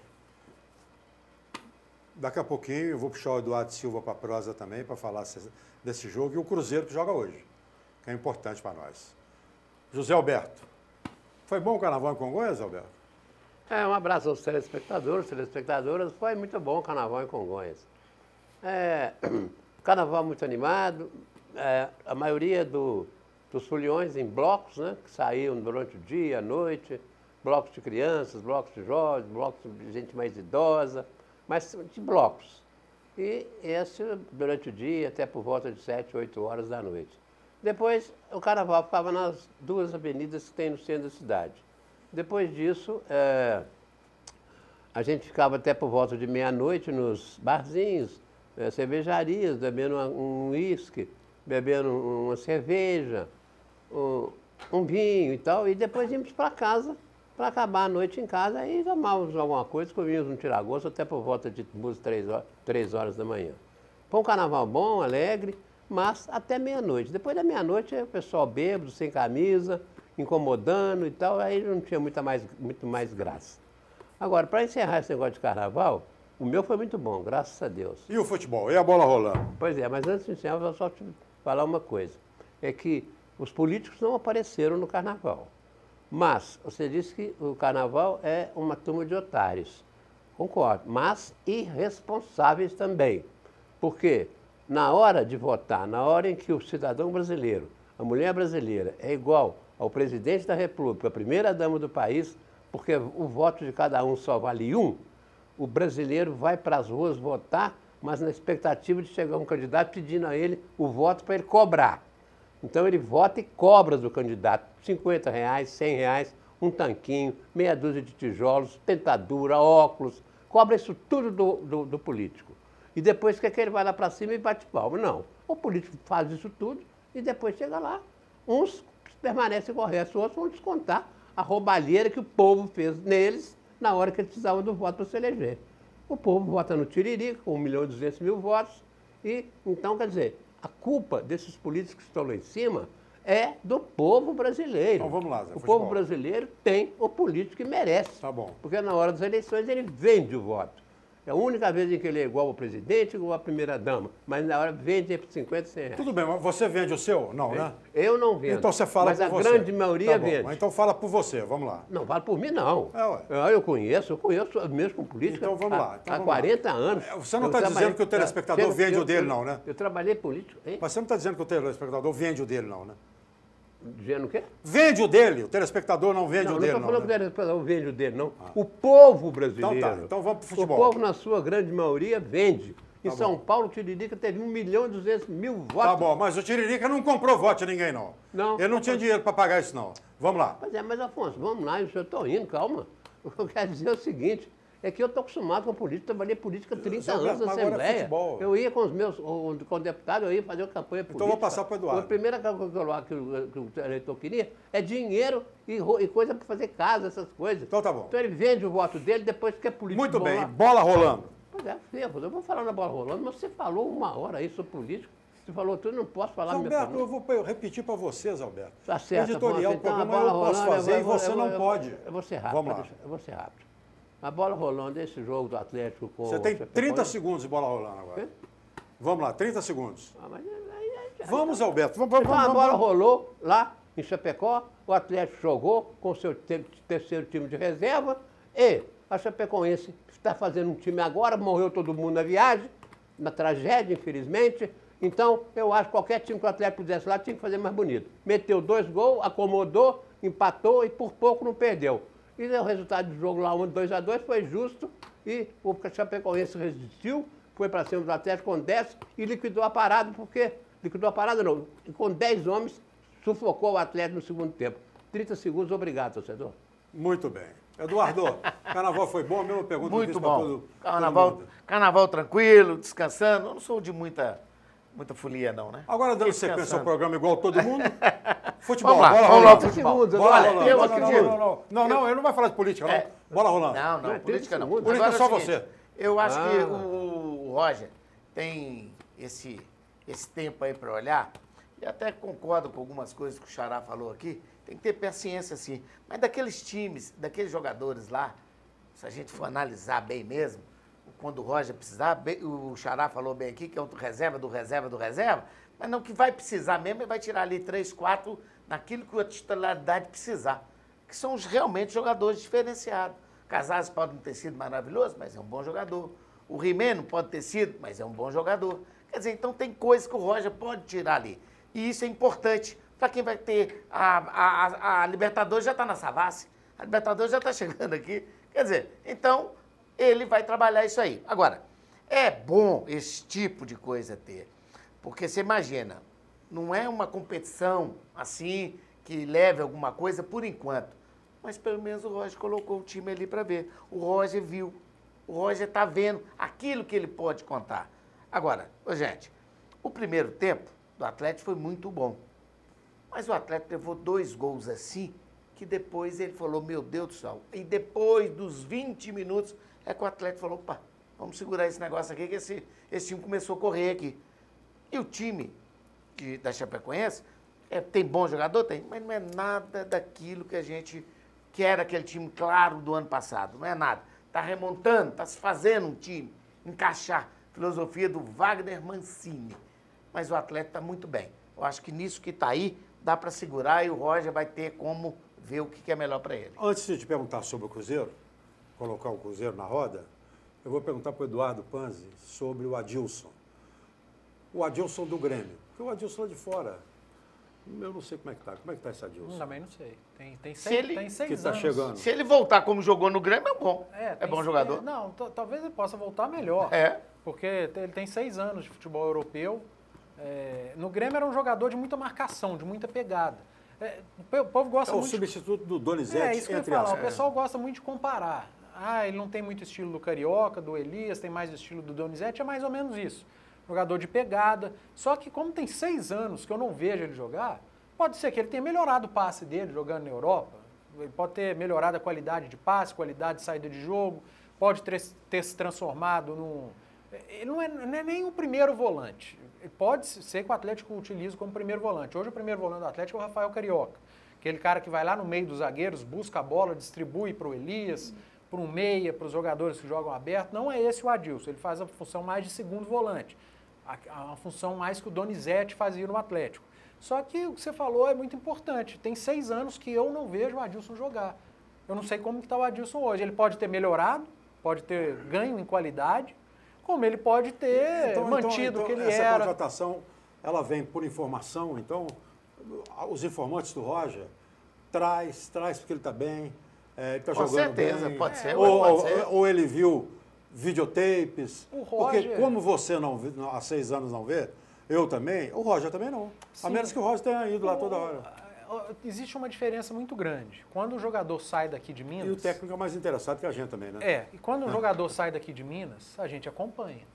Daqui a pouquinho eu vou puxar o Eduardo Silva para a prosa também, para falar desse jogo, e o Cruzeiro que joga hoje, que é importante para nós. José Alberto, foi bom o Carnaval em Congonhas, Alberto? Um abraço aos telespectadores, telespectadoras. Foi muito bom o Carnaval em Congonhas. Carnaval muito animado, a maioria dos foliões em blocos, né, que saíam durante o dia, à noite, blocos de crianças, blocos de jovens, blocos de gente mais idosa, mas de blocos. E esse durante o dia, até por volta de 7, 8 horas da noite. Depois, o carnaval ficava nas 2 avenidas que tem no centro da cidade. Depois disso, a gente ficava até por volta de meia-noite nos barzinhos, cervejarias, bebendo um uísque, bebendo uma cerveja, um vinho e tal, e depois íamos para casa, para acabar a noite em casa, e tomávamos alguma coisa, comíamos um tiragosto até por volta de 3 horas da manhã. Foi um carnaval bom, alegre, mas até meia-noite. Depois da meia-noite, o pessoal bêbado, sem camisa, incomodando e tal, aí não tinha muito mais graça. Agora, para encerrar esse negócio de carnaval, o meu foi muito bom, graças a Deus. E o futebol? E a bola rolando? Pois é, mas antes de encerrar, eu vou só te falar uma coisa. É que os políticos não apareceram no carnaval. Mas você disse que o carnaval é uma turma de otários. Concordo, mas irresponsáveis também. Porque na hora de votar, na hora em que o cidadão brasileiro, a mulher brasileira, é igual ao presidente da República, a primeira-dama do país, porque o voto de cada um só vale um, o brasileiro vai para as ruas votar, mas na expectativa de chegar um candidato pedindo a ele o voto para ele cobrar. Então ele vota e cobra do candidato R$50, R$100, um tanquinho, meia dúzia de tijolos, dentadura, óculos, cobra isso tudo do político. E depois que ele vai lá para cima e bate palma. Não, o político faz isso tudo e depois chega lá. Uns permanecem corretos, outros vão descontar a roubalheira que o povo fez neles na hora que eles precisavam do voto para se eleger. O povo vota no Tiririca, com 1.200.000 votos, e então, quer dizer, a culpa desses políticos que estão lá em cima é do povo brasileiro. Então vamos lá, Zé. O povo brasileiro tem o político que merece. Tá bom. Porque na hora das eleições ele vende o voto. É a única vez em que ele é igual ao presidente, igual à primeira-dama. Mas na hora vende por R$50, R$100. Tudo bem, mas você vende o seu? Não, né? Eu não vendo. Então você fala por você. Mas a grande maioria vende. Então fala por você, vamos lá. Não, fala por mim não. Ué. Eu conheço mesmo com política. Então vamos lá. Há 40 anos. Você não está dizendo que o telespectador vende o dele, não, né? Eu trabalhei político. Hein? Mas você não está dizendo que o telespectador vende o dele, não, né? Dizendo o quê? Vende o dele. O telespectador não vende o dele, não. Não estou falando né? que o telespectador vende o dele, não. O povo brasileiro. Então tá, então vamos para o futebol. O povo, na sua grande maioria, vende. Em São Paulo, o Tiririca teve 1.200.000 votos. Tá bom, mas o Tiririca não comprou voto de ninguém, não. Não. Ele não tinha dinheiro para pagar isso, não. Vamos lá. Mas Afonso, vamos lá, eu estou indo, calma. O que eu quero dizer é o seguinte, é que eu estou acostumado com política, trabalhei política há 30 anos na Assembleia. Eu ia com os meus, com o deputado, eu ia fazer uma campanha política. Então eu vou passar para o Eduardo. A primeira coisa que o eleitor queria é dinheiro e coisa para fazer casa, essas coisas. Então tá bom. Então ele vende o voto dele depois que é político. Muito bem, bola rolando. Pois é, eu vou falar na bola rolando, mas você falou 1 hora aí sobre político. Você falou tudo, não posso falar. Alberto, eu vou repetir para vocês, Alberto. Tá certo. Editorial, então, programa eu posso fazer e você não pode. Eu vou ser rápido. Vamos lá. Eu vou ser rápido. A bola rolando, esse jogo do Atlético com... Você tem 30 segundos de bola rolando agora. Vamos lá, 30 segundos. Vamos, Alberto. Vamos. A bola rolou lá em Chapecó, o Atlético jogou com o seu terceiro time de reserva e a Chapecoense está fazendo um time agora, morreu todo mundo na viagem, na tragédia, infelizmente. Então, eu acho que qualquer time que o Atlético pudesse lá tinha que fazer mais bonito. Meteu 2 gols, acomodou, empatou e por pouco não perdeu. E o resultado do jogo lá, 2-2, foi justo e o Chapecoense resistiu, foi para cima do Atlético com 10 e liquidou a parada, porque... Liquidou a parada não, com 10 homens, sufocou o Atlético no segundo tempo. 30 segundos, obrigado, torcedor. Muito bem. Eduardo, carnaval foi bom? A mesma pergunta muito que eu fiz bom. todo mundo. Carnaval tranquilo, descansando. Eu não sou de muita folia, não, né? Agora, dando sequência ao programa igual todo mundo, futebol, vamos lá, bola vamos rolando. lá, futebol. Bola rolando. Eu acredito. Não, ele não vai falar de política, não. Bola rolando. Não, política não. Política Agora, é só seguinte, você. Eu acho que o Roger tem esse tempo aí para olhar, e até concordo com algumas coisas que o Xará falou aqui, tem que ter paciência, sim. Mas daqueles times, daqueles jogadores lá, se a gente for analisar bem mesmo, quando o Roger precisar, o Xará falou bem aqui, que é o reserva do reserva, mas não que vai precisar mesmo, ele vai tirar ali 3, 4 naquilo que a titularidade precisar, que são realmente jogadores diferenciados. Casares pode não ter sido maravilhoso, mas é um bom jogador. O Rimeno pode ter sido, mas é um bom jogador. Quer dizer, então tem coisas que o Roger pode tirar ali. E isso é importante para quem vai ter... A Libertadores já está na Savassi, a Libertadores já está chegando aqui. Quer dizer, então ele vai trabalhar isso aí. Agora, é bom esse tipo de coisa ter, porque você imagina, não é uma competição assim que leve alguma coisa por enquanto, mas pelo menos o Roger colocou o time ali para ver. O Roger viu, o Roger está vendo aquilo que ele pode contar. Agora, gente, o primeiro tempo do Atlético foi muito bom, mas o Atlético levou 2 gols assim, que depois ele falou, meu Deus do céu, e depois dos 20 minutos é que o Atlético falou, opa, vamos segurar esse negócio aqui, que esse time começou a correr aqui. E o time da Chapecoense tem bom jogador? Tem, mas não é nada daquilo que a gente quer, aquele time claro do ano passado, não é nada. Está remontando, está se fazendo um time, encaixar filosofia do Wagner Mancini. Mas o Atlético está muito bem. Eu acho que nisso que está aí, dá para segurar e o Roger vai ter como ver o que é melhor para ele. Antes de te perguntar sobre o Cruzeiro, colocar o Cruzeiro na roda, eu vou perguntar para o Eduardo Panzi sobre o Adilson. O Adilson do Grêmio. Porque o Adilson lá de fora, eu não sei como é que está. Como é que está esse Adilson? Também não sei. Tem 6 que anos. Tá chegando. Se ele voltar como jogou no Grêmio, é bom. É bom jogador. Não, talvez ele possa voltar melhor. Porque ele tem 6 anos de futebol europeu. No Grêmio era um jogador de muita marcação, de muita pegada. O povo gosta muito... É o substituto do Donizete, isso que eu ia falar. O pessoal gosta muito de comparar. Ele não tem muito estilo do Carioca, do Elias, tem mais o estilo do Donizete, é mais ou menos isso. Jogador de pegada. Só que como tem 6 anos que eu não vejo ele jogar, pode ser que ele tenha melhorado o passe dele jogando na Europa, ele pode ter melhorado a qualidade de passe, qualidade de saída de jogo, pode ter se transformado num... Ele não é nem o primeiro volante. Pode ser que o Atlético utilize como primeiro volante. Hoje o primeiro volante do Atlético é o Rafael Carioca. Aquele cara que vai lá no meio dos zagueiros, busca a bola, distribui para o Elias, para um meia, para os jogadores que jogam aberto. Não é esse o Adilson. Ele faz a função mais de segundo volante. A função mais que o Donizete fazia no Atlético. Só que o que você falou é muito importante. Tem 6 anos que eu não vejo o Adilson jogar. Eu não sei como que está o Adilson hoje. Ele pode ter melhorado, pode ter ganho em qualidade, como ele pode ter mantido o que ele essa era. Essa contratação, ela vem por informação, então os informantes do Roger traz porque ele está bem, ele está jogando bem. Com certeza, pode ser. Ou ele viu videotapes, o Roger... porque como você não há 6 anos não vê, eu também, o Roger também não. Sim. A menos que o Roger tenha ido lá toda hora. Existe uma diferença muito grande. Quando o jogador sai daqui de Minas... E o técnico é mais interessado que a gente também, né? E quando o jogador sai daqui de Minas, a gente acompanha.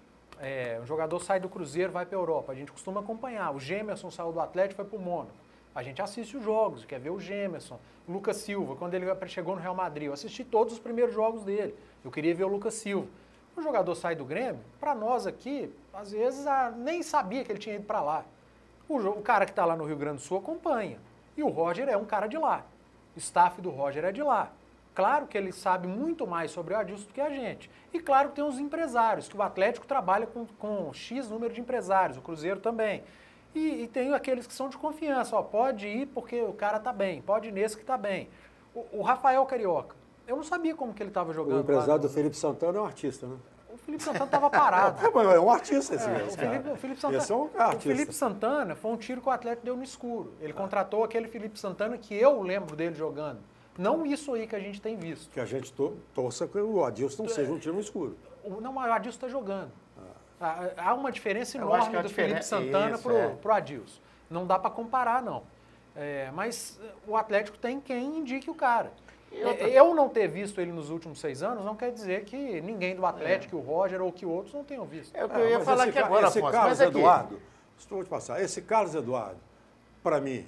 O jogador sai do Cruzeiro, vai para a Europa, a gente costuma acompanhar. O Gemerson saiu do Atlético, foi para o Mônaco. A gente assiste os jogos, quer ver o Gemerson. O Lucas Silva, quando ele chegou no Real Madrid, eu assisti todos os primeiros jogos dele. Eu queria ver o Lucas Silva. O jogador sai do Grêmio, para nós aqui, às vezes nem sabia que ele tinha ido para lá. O cara que está lá no Rio Grande do Sul acompanha. E o Roger é um cara de lá. O staff do Roger é de lá. Claro que ele sabe muito mais sobre o Adilson do que a gente. E claro que tem os empresários, que o Atlético trabalha com X número de empresários, o Cruzeiro também. E tem aqueles que são de confiança. Pode ir porque o cara está bem, pode ir nesse que está bem. O Rafael Carioca, eu não sabia como que ele estava jogando. O empresário do Felipe Santana é um artista, né? O Felipe Santana estava parado. É um artista esse o Felipe Santana, esse é um artista. O Felipe Santana foi um tiro que o Atlético deu no escuro. Ele contratou aquele Felipe Santana que eu lembro dele jogando. Não isso aí que a gente tem visto. Que a gente torça que o Adilson não seja um tiro no escuro. Não, o Adilson está jogando. Há uma diferença enorme do Felipe Santana para o Adilson. Não dá para comparar, não. Mas o Atlético tem quem indique o cara. Eu não ter visto ele nos últimos 6 anos não quer dizer que ninguém do Atlético, o Roger ou que outros não tenham visto. É o que eu ia falar aqui agora, esse Carlos Eduardo, estou te passar, esse Carlos Eduardo, para mim,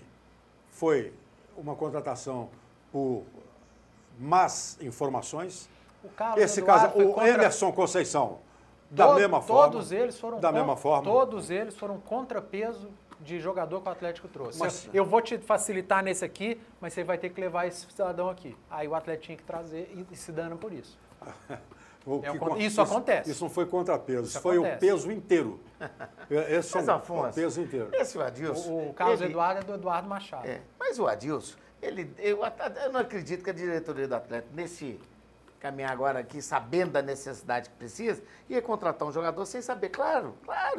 foi uma contratação por más informações. Esse caso, o Emerson Conceição, da mesma forma. Todos eles foram da mesma forma. Todos eles foram contrapeso de jogador que o Atlético trouxe. Mas, eu vou te facilitar nesse aqui, mas você vai ter que levar esse cidadão aqui. Aí o Atlético tinha que trazer e se dana por isso. Isso acontece. Isso não foi contrapeso, isso foi o peso inteiro. Esse mas, Afonso, o peso inteiro. Esse Adilson... O Carlos Eduardo é do Eduardo Machado. Mas o Adilson, eu não acredito que a diretoria do Atlético, caminhar agora aqui sabendo da necessidade que precisa, ia contratar um jogador sem saber. Claro.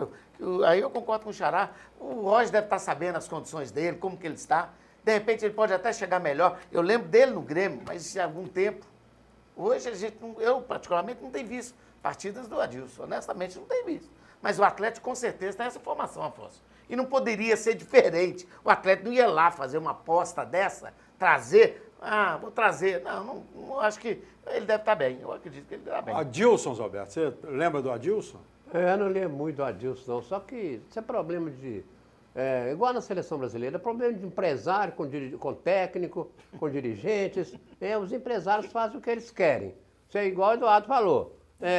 Aí eu concordo com o Xará. O Roger deve estar sabendo as condições dele, como que ele está. De repente ele pode até chegar melhor. Eu lembro dele no Grêmio, mas há algum tempo. Hoje eu particularmente não tenho visto partidas do Adilson. Honestamente não tenho visto. Mas o Atlético com certeza tem essa informação, Afonso. E não poderia ser diferente. O Atlético não ia lá fazer uma aposta dessa, trazer. Vou trazer. Não, acho que ele deve estar bem. Eu acredito que ele deve estar bem. Adilson, Alberto, você lembra do Adilson? Eu não lembro muito do Adilson, não. Só que isso é problema de... igual na seleção brasileira, é problema de empresário com técnico, com dirigentes. Os empresários fazem o que eles querem. Isso é igual o Eduardo falou.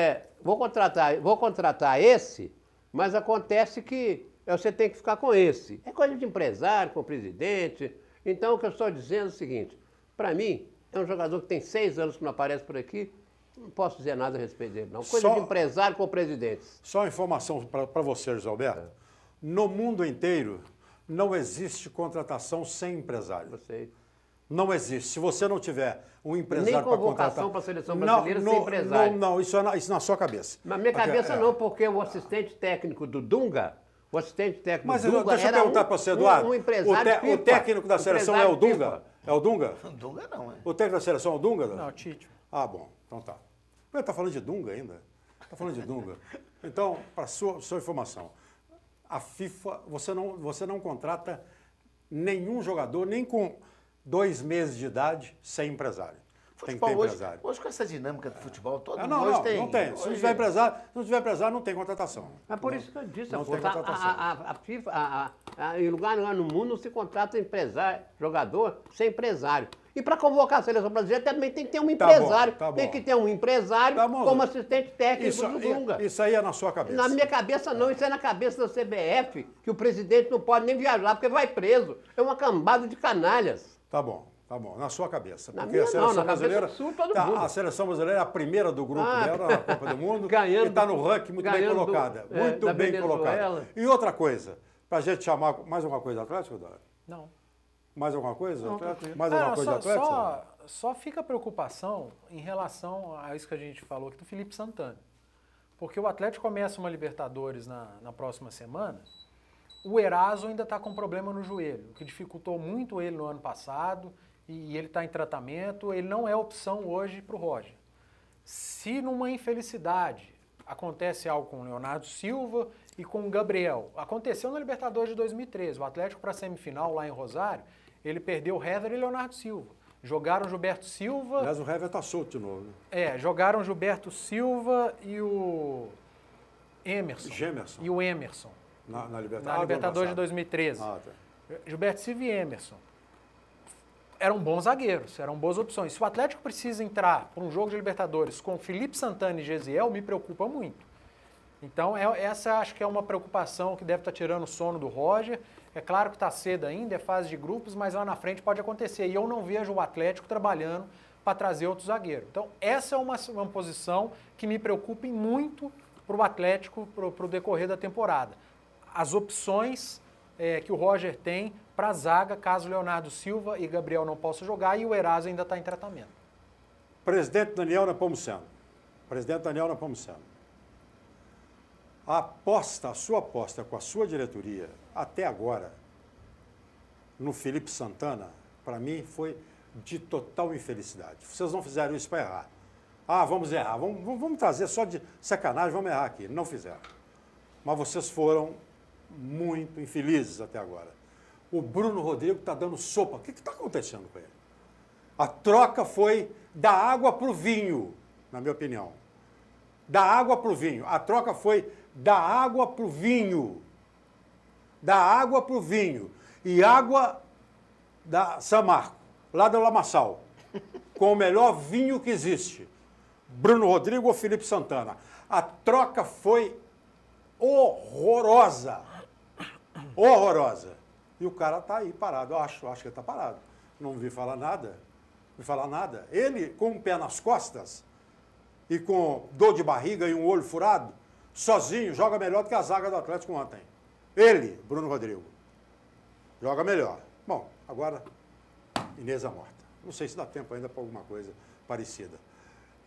Vou contratar esse, mas acontece que você tem que ficar com esse. É coisa de empresário, com o presidente. Então, o que eu estou dizendo é o seguinte. Para mim, é um jogador que tem 6 anos que não aparece por aqui. Não posso dizer nada a respeito dele, não. Coisa de empresário com presidentes. Só informação para você, José Alberto. No mundo inteiro, não existe contratação sem empresário. Eu sei. Não existe. Se você não tiver um empresário para contratar... Nem convocação para a seleção brasileira sem empresário. Não, isso na sua cabeça. Na minha cabeça não, porque o assistente técnico do Dunga... Mas deixa eu perguntar para você, Eduardo. O técnico da seleção é o Dunga? É o Dunga? O Dunga não, é. O técnico da seleção é o Dunga? Não, Tite. Ah, bom. Então tá. Ele está falando de Dunga ainda? Está falando de Dunga. Então, para sua informação, a FIFA, você não contrata nenhum jogador, nem com 2 meses de idade, sem empresário. Futebol, tem que ter empresário. Hoje com essa dinâmica do futebol, todo mundo não tem. Não tem. Se não tiver empresário, não tem contratação. É por isso que eu disse, não tem contratação. A FIFA, em lugar no mundo, não se contrata empresário, jogador sem empresário. E para convocar a seleção brasileira também tem que ter um empresário. Tá bom. Tem que ter um empresário como assistente técnico do Dunga. Isso aí é na sua cabeça. Na minha cabeça não, isso é na cabeça da CBF, que o presidente não pode nem viajar porque vai preso. É uma cambada de canalhas. Tá bom. Na sua cabeça. Na Porque minha a seleção não, na brasileira. cabeça sua, todo mundo. A seleção brasileira é a primeira do grupo dela na Copa do Mundo. Ganhando, e está no ranking muito bem colocada. Muito bem colocada. E outra coisa, para a gente chamar mais alguma coisa Atlético, Dora? Não. Mais alguma coisa? Não, mais alguma coisa Atlético? Só fica a preocupação em relação a isso que a gente falou aqui do Felipe Santana. Porque o Atlético começa uma Libertadores na próxima semana. O Eraso ainda está com problema no joelho, o que dificultou muito ele no ano passado. E ele está em tratamento, ele não é opção hoje para o Roger. Se numa infelicidade acontece algo com o Leonardo Silva e com o Gabriel, aconteceu na Libertadores de 2013, o Atlético para a semifinal lá em Rosário, ele perdeu o Hever e Leonardo Silva. Jogaram Gilberto Silva... Aliás, o Hever está solto de novo. Jogaram Gilberto Silva e o Emerson. Gemerson. E o Emerson. Na Libertadores de 2013. Tá. Gilberto Silva e Emerson. Eram bons zagueiros, eram boas opções. Se o Atlético precisa entrar para um jogo de Libertadores com Felipe Santana e Gesiel, me preocupa muito. Então, essa acho que é uma preocupação que deve estar tirando o sono do Roger. É claro que está cedo ainda, é fase de grupos, mas lá na frente pode acontecer. E eu não vejo o Atlético trabalhando para trazer outro zagueiro. Então, essa é uma posição que me preocupa muito para o Atlético para o decorrer da temporada. As opções que o Roger tem para a zaga, caso Leonardo Silva e Gabriel não possam jogar, e o Eraso ainda está em tratamento. Presidente Daniel Nepomuceno. A sua aposta com a sua diretoria, até agora, no Felipe Santana, para mim, foi de total infelicidade. Vocês não fizeram isso para errar. Vamos errar, vamos trazer só de sacanagem, vamos errar aqui. Não fizeram. Mas vocês foram muito infelizes até agora. O Bruno Rodrigo está dando sopa. O que está acontecendo com ele? A troca foi da água para o vinho, na minha opinião. Da água para o vinho. A troca foi da água para o vinho. Da água para o vinho. E água da São Marco, lá do Lamaçal, com o melhor vinho que existe. Bruno Rodrigo ou Felipe Santana. A troca foi horrorosa. Horrorosa. E o cara está aí parado. Eu acho que ele está parado. Não vi falar nada. Ele, com um pé nas costas e com dor de barriga e um olho furado, sozinho, joga melhor do que a zaga do Atlético ontem. Ele, Bruno Rodrigo, joga melhor. Bom, agora, Inês morta. Não sei se dá tempo ainda para alguma coisa parecida.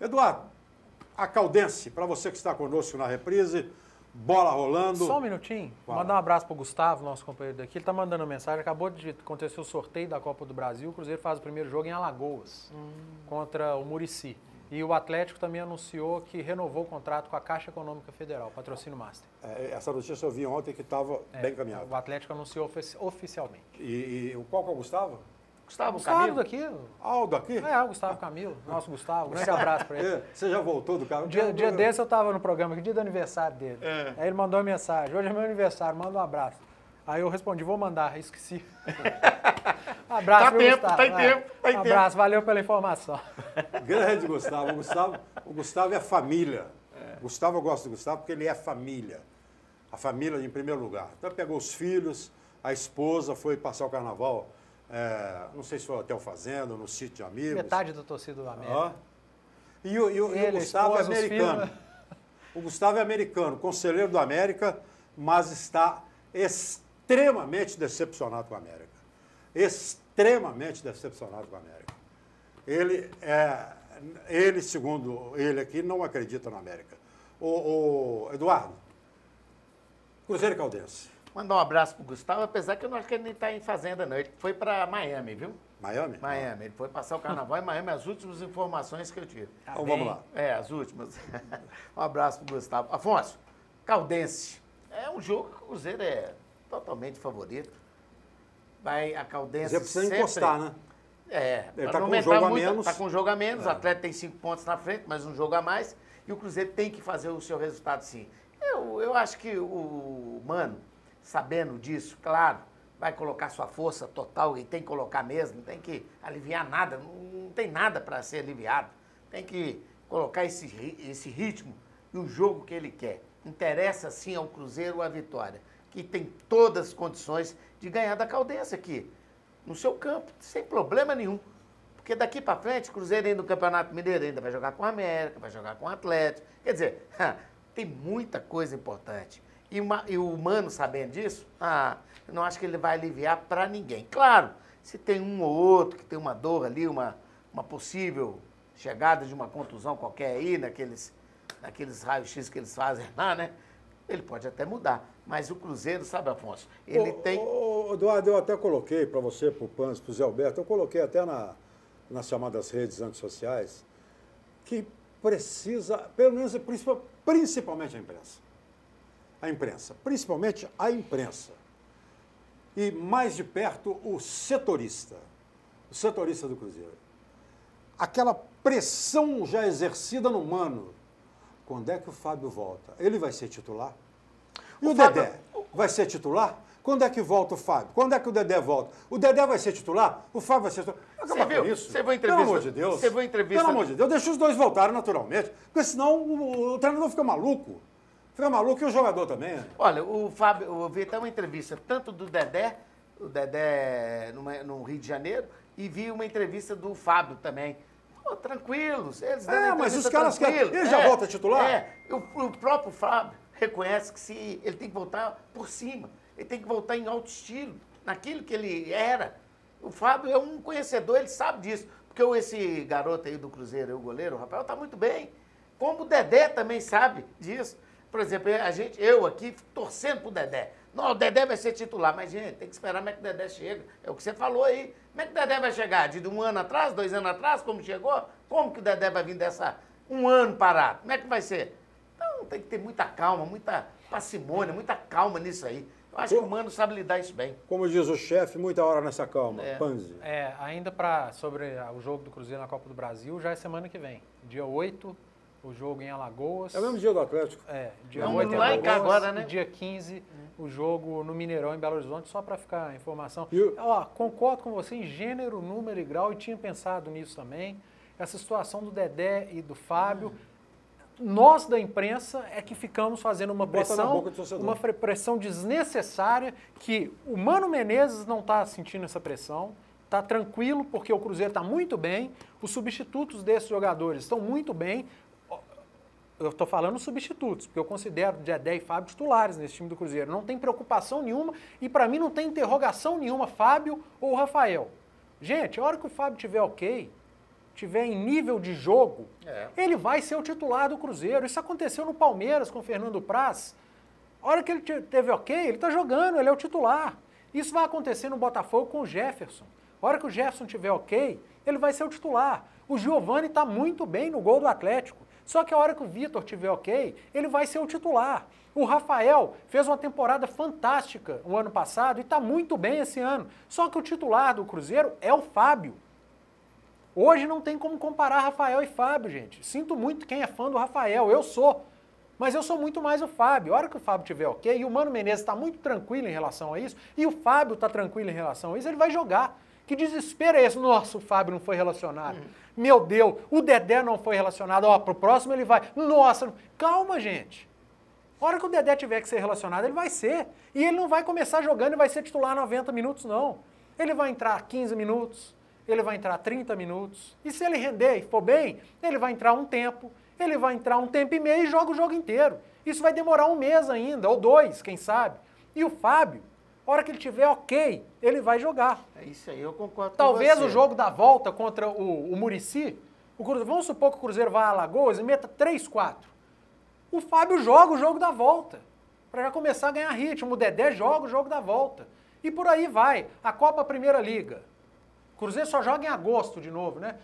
Eduardo, a Caldense, para você que está conosco na reprise, bola rolando. Só um minutinho, mandar um abraço pro Gustavo, nosso companheiro daqui. Ele tá mandando mensagem, acabou de acontecer o sorteio da Copa do Brasil, o Cruzeiro faz o primeiro jogo em Alagoas, contra o Muricy. E o Atlético também anunciou que renovou o contrato com a Caixa Econômica Federal, patrocínio Master. Essa notícia eu vi ontem que estava bem encaminhada. O Atlético anunciou oficialmente. E qual que é o Gustavo? Gustavo Camilo? daqui. Aldo aqui? O Gustavo Camilo, nosso Gustavo. Grande abraço para ele. Você já voltou do carro? Dia desse eu estava no programa, que dia do aniversário dele. Aí ele mandou uma mensagem, hoje é meu aniversário, manda um abraço. Aí eu respondi, vou mandar, esqueci. Abraço, tá tempo, Gustavo. Tá em tempo. Abraço, valeu pela informação. Grande Gustavo. O Gustavo é família. Gustavo, eu gosto do Gustavo porque ele é família. A família em primeiro lugar. Então pegou os filhos, a esposa, foi passar o carnaval, não sei se foi no Hotel Fazenda, no sítio de amigos. Metade da torcida do América. E o Gustavo é americano. O Gustavo é americano, conselheiro do América, mas está extremamente decepcionado com a América. Extremamente decepcionado com a América. Ele, segundo ele aqui, não acredita na América. Eduardo, Cruzeiro e Caldense. Mandar um abraço pro Gustavo, apesar que eu não acho que ele nem tá em Fazenda, não. Ele foi para Miami, viu? Miami? Miami. Ele foi passar o carnaval em Miami, as últimas informações que eu tive. Então vamos lá. As últimas. Um abraço pro Gustavo. Afonso, Caldense. É um jogo que o Cruzeiro é totalmente favorito. A Caldense Você precisa encostar, né? Ele está com um jogo a menos. Está com um jogo a menos, o Atlético tem 5 pontos na frente, mas um jogo a mais. E o Cruzeiro tem que fazer o seu resultado sim. Eu acho que o Mano, sabendo disso, claro, vai colocar sua força total, e tem que colocar mesmo, não tem que aliviar nada, não tem nada para ser aliviado. Tem que colocar esse ritmo e o jogo que ele quer. Interessa sim ao Cruzeiro a vitória, que tem todas as condições de ganhar da Caldense aqui, no seu campo, sem problema nenhum. Porque daqui para frente, o Cruzeiro ainda no Campeonato Mineiro ainda vai jogar com o América, vai jogar com o Atlético. Quer dizer, tem muita coisa importante. E o Mano, sabendo disso, eu não acho que ele vai aliviar para ninguém. Claro, se tem um ou outro que tem uma dor ali, uma possível chegada de uma contusão qualquer aí, naqueles raios-x que eles fazem lá, né? Ele pode até mudar. Mas o Cruzeiro, sabe, Afonso, ele tem... Eduardo, eu até coloquei para você, para o Panz, para o Zé Alberto, eu coloquei até nas chamadas redes antissociais, que precisa, pelo menos, principalmente a imprensa. A imprensa, principalmente a imprensa. E mais de perto o setorista do Cruzeiro. Aquela pressão já exercida no Mano. Quando é que o Fábio volta? Ele vai ser titular? E o Dedé vai ser titular? Quando é que volta o Fábio? Quando é que o Dedé volta? O Dedé vai ser titular? O Fábio vai ser titular? Você viu? Isso. Você viu a entrevista? Pelo amor de Deus. Você viu a entrevista? Pelo amor de Deus, deixa os dois voltarem naturalmente, porque senão o treinador fica maluco. Fica maluco e o jogador também. Olha, o Fábio, eu vi até uma entrevista tanto do Dedé, no Rio de Janeiro, e vi uma entrevista do Fábio também. Pô, tranquilos, eles mas os caras querem. Ele já volta titular? O próprio Fábio reconhece que se ele tem que voltar por cima, ele tem que voltar em alto estilo, naquilo que ele era. O Fábio é um conhecedor, ele sabe disso. Porque esse garoto aí do Cruzeiro, o goleiro, o Rafael, tá muito bem. Como o Dedé também sabe disso. Por exemplo, eu aqui torcendo pro Dedé. Não, o Dedé vai ser titular, mas, gente, tem que esperar como é que o Dedé chega. É o que você falou aí. Como é que o Dedé vai chegar? De 1 ano atrás, 2 anos atrás, como chegou? Como que o Dedé vai vir dessa 1 ano parado? Como é que vai ser? Então, tem que ter muita calma, muita parcimônia, muita calma nisso aí. Eu acho que o Mano sabe lidar isso bem. Como diz o chefe, muita hora nessa calma. Panzi. Ainda sobre o jogo do Cruzeiro na Copa do Brasil, já é semana que vem. Dia 8, o jogo em Alagoas. É o mesmo dia do Atlético. Dia 8 em Alagoas, agora, né? E dia 15, o jogo no Mineirão, em Belo Horizonte, só para ficar a informação. Concordo com você em gênero, número e grau, e tinha pensado nisso também. Essa situação do Dedé e do Fábio. Nós, da imprensa, é que ficamos fazendo uma pressão desnecessária, que o Mano Menezes não está sentindo essa pressão, está tranquilo, porque o Cruzeiro está muito bem, os substitutos desses jogadores estão muito bem. Eu estou falando substitutos, porque eu considero Dedé e Fábio titulares nesse time do Cruzeiro. Não tem preocupação nenhuma e, para mim, não tem interrogação nenhuma, Fábio ou Rafael. Gente, a hora que o Fábio estiver ok, tiver em nível de jogo, ele vai ser o titular do Cruzeiro. Isso aconteceu no Palmeiras com o Fernando Praz. A hora que ele teve ok, ele está jogando, ele é o titular. Isso vai acontecer no Botafogo com o Jefferson. A hora que o Jefferson tiver ok, ele vai ser o titular. O Giovani está muito bem no gol do Atlético. Só que a hora que o Vitor tiver ok, ele vai ser o titular. O Rafael fez uma temporada fantástica o ano passado e está muito bem esse ano. Só que o titular do Cruzeiro é o Fábio. Hoje não tem como comparar Rafael e Fábio, gente. Sinto muito quem é fã do Rafael, eu sou. Mas eu sou muito mais o Fábio. A hora que o Fábio tiver ok, e o Mano Menezes está muito tranquilo em relação a isso, e o Fábio está tranquilo em relação a isso, ele vai jogar. Que desespero é esse? Nossa, o Fábio não foi relacionado. Meu Deus, o Dedé não foi relacionado. Ó, pro próximo ele vai. Nossa, calma, gente. A hora que o Dedé tiver que ser relacionado, ele vai ser. E ele não vai começar jogando e vai ser titular 90 minutos, não. Ele vai entrar 15 minutos, ele vai entrar 30 minutos. E se ele render e for bem, ele vai entrar um tempo, ele vai entrar um tempo e meio e joga o jogo inteiro. Isso vai demorar um mês ainda, ou 2, quem sabe. E o Fábio, a hora que ele tiver ok, ele vai jogar. É isso aí, eu concordo com Talvez você. o jogo da volta contra o Muricy, vamos supor que o Cruzeiro vá a Alagoas e meta 3, 4. O Fábio joga o jogo da volta, para já começar a ganhar ritmo. O Dedé joga o jogo da volta. E por aí vai. A Copa Primeira Liga. O Cruzeiro só joga em agosto de novo, né?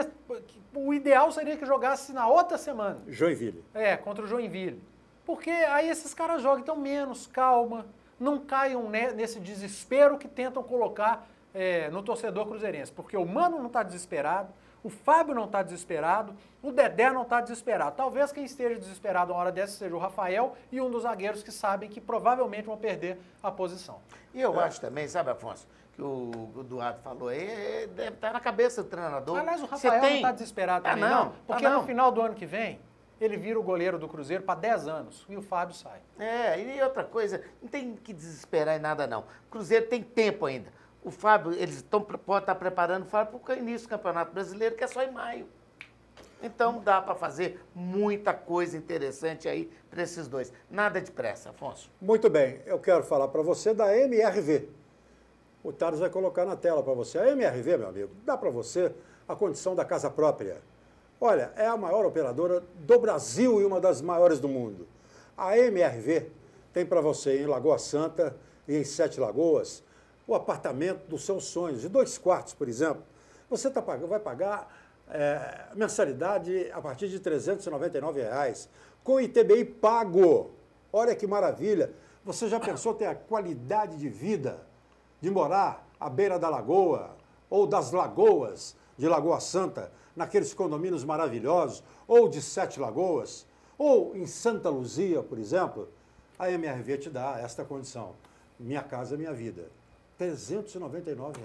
O ideal seria que jogasse na outra semana. Joinville. Contra o Joinville. Porque aí esses caras jogam, então menos, calma. Não caiam nesse desespero que tentam colocar no torcedor cruzeirense. Porque o Mano não está desesperado, o Fábio não está desesperado, o Dedé não está desesperado. Talvez quem esteja desesperado uma hora dessa seja o Rafael e um dos zagueiros que sabem que provavelmente vão perder a posição. E eu acho também, sabe, Afonso, que o Eduardo falou aí, deve estar na cabeça do treinador. Aliás, o Rafael não está desesperado também, não. Porque no final do ano que vem, ele vira o goleiro do Cruzeiro para 10 anos e o Fábio sai. E outra coisa, não tem que desesperar em nada, não. O Cruzeiro tem tempo ainda. O Fábio, eles podem estar preparando o Fábio para o início do Campeonato Brasileiro, que é só em maio. Então dá para fazer muita coisa interessante aí para esses dois. Nada de pressa, Afonso. Muito bem, eu quero falar para você da MRV. O Thales vai colocar na tela para você. A MRV, meu amigo, dá para você a condição da casa própria. Olha, é a maior operadora do Brasil e uma das maiores do mundo. A MRV tem para você em Lagoa Santa e em 7 Lagoas o apartamento dos seus sonhos, de 2 quartos, por exemplo. Você vai pagar mensalidade a partir de R$ 399, com ITBI pago. Olha que maravilha. Você já pensou ter a qualidade de vida de morar à beira da lagoa ou das lagoas de Lagoa Santa, naqueles condomínios maravilhosos, ou de 7 Lagoas, ou em Santa Luzia, por exemplo? A MRV te dá esta condição. Minha casa, minha vida. R$ 399.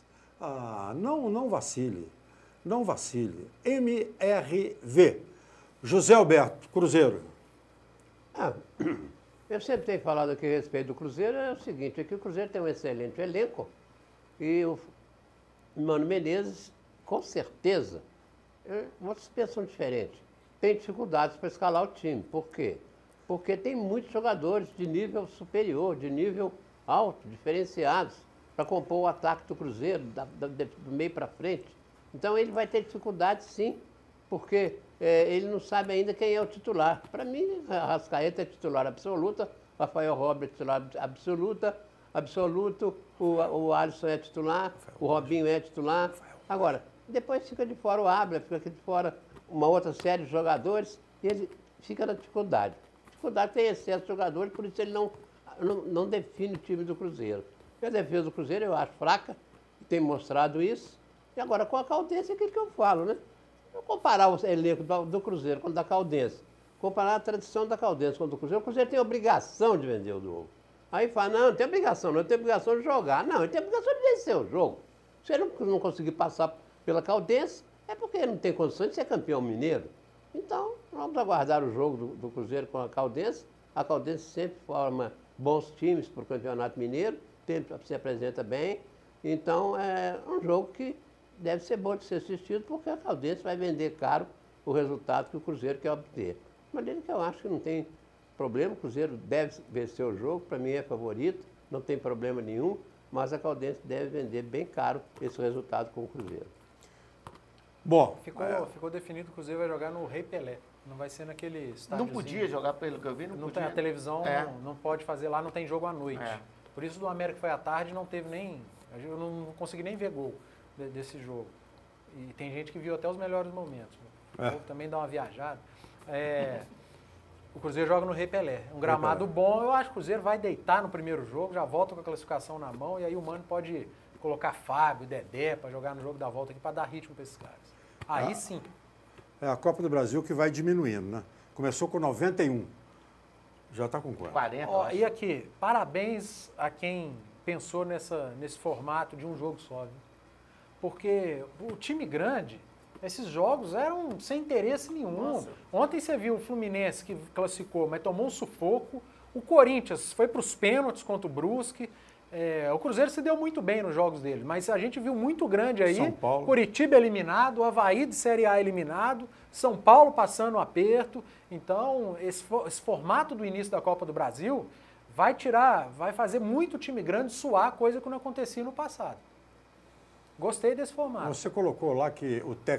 Não vacile. Não vacile. MRV. José Alberto, Cruzeiro. Eu sempre tenho falado aqui a respeito do Cruzeiro, é o seguinte, é que o Cruzeiro tem um excelente elenco e o Mano Menezes, com certeza, vocês pensam diferente, tem dificuldades para escalar o time. Por quê? Porque tem muitos jogadores de nível superior, de nível alto, diferenciados, para compor o ataque do Cruzeiro, do meio para frente. Então ele vai ter dificuldade sim, porque ele não sabe ainda quem é o titular. Para mim, a Arrascaeta é titular absoluta, Rafael Robert é titular absoluto, o Alisson é titular, o Robinho é titular. Agora, depois fica de fora o Abler, fica aqui de fora uma outra série de jogadores e ele fica na dificuldade. A dificuldade tem excesso de jogadores, por isso ele não define o time do Cruzeiro. A defesa do Cruzeiro eu acho fraca, tem mostrado isso. E agora com a Caldense é aquilo que eu falo, né? Vou comparar o elenco do Cruzeiro com o da Caldense, comparar a tradição da Caldense com o do Cruzeiro. O Cruzeiro tem obrigação de vender o jogo. Aí fala, não tem obrigação, não tem obrigação de jogar. Não, ele tem obrigação de vencer o jogo. Se ele não conseguir passar pela Caldense, é porque ele não tem condições de ser campeão mineiro. Então, vamos aguardar o jogo do Cruzeiro com a Caldense. A Caldense sempre forma bons times para o Campeonato Mineiro, se apresenta bem. Então, é um jogo que deve ser bom de ser assistido, porque a Caldense vai vender caro o resultado que o Cruzeiro quer obter. De maneira que eu acho que não tem problema, o Cruzeiro deve vencer o jogo, para mim é favorito, não tem problema nenhum, mas a Caldense deve vender bem caro esse resultado com o Cruzeiro. Bom, Ficou definido que o Cruzeiro vai jogar no Rei Pelé. Não vai ser naquele estádio. Não podia jogar, pelo que eu vi, não podia. Tem a televisão, não pode fazer lá, não tem jogo à noite. Por isso do América foi à tarde, não teve nem... Eu não consegui nem ver gol desse jogo. E tem gente que viu até os melhores momentos. O povo também dá uma viajada. O Cruzeiro joga no Rei Pelé. Um gramado bom, eu acho que o Cruzeiro vai deitar no primeiro jogo, já volta com a classificação na mão, e aí o Mano pode colocar Fábio, Dedé, para jogar no jogo da volta aqui, para dar ritmo para esses caras. Aí sim. É a Copa do Brasil que vai diminuindo, né? Começou com 91. Já está com quanto? 40. E aqui, parabéns a quem pensou nesse formato de um jogo só. Viu? Porque o time grande, esses jogos eram sem interesse nenhum. Nossa. Ontem você viu o Fluminense que classificou, mas tomou um sufoco. O Corinthians foi para os pênaltis contra o Brusque. O Cruzeiro se deu muito bem nos jogos dele, mas a gente viu muito grande aí. São Paulo. Curitiba eliminado, Avaí de Série A eliminado, São Paulo passando um aperto. Então, esse formato do início da Copa do Brasil vai fazer muito time grande suar, coisa que não acontecia no passado. Gostei desse formato. Você colocou lá que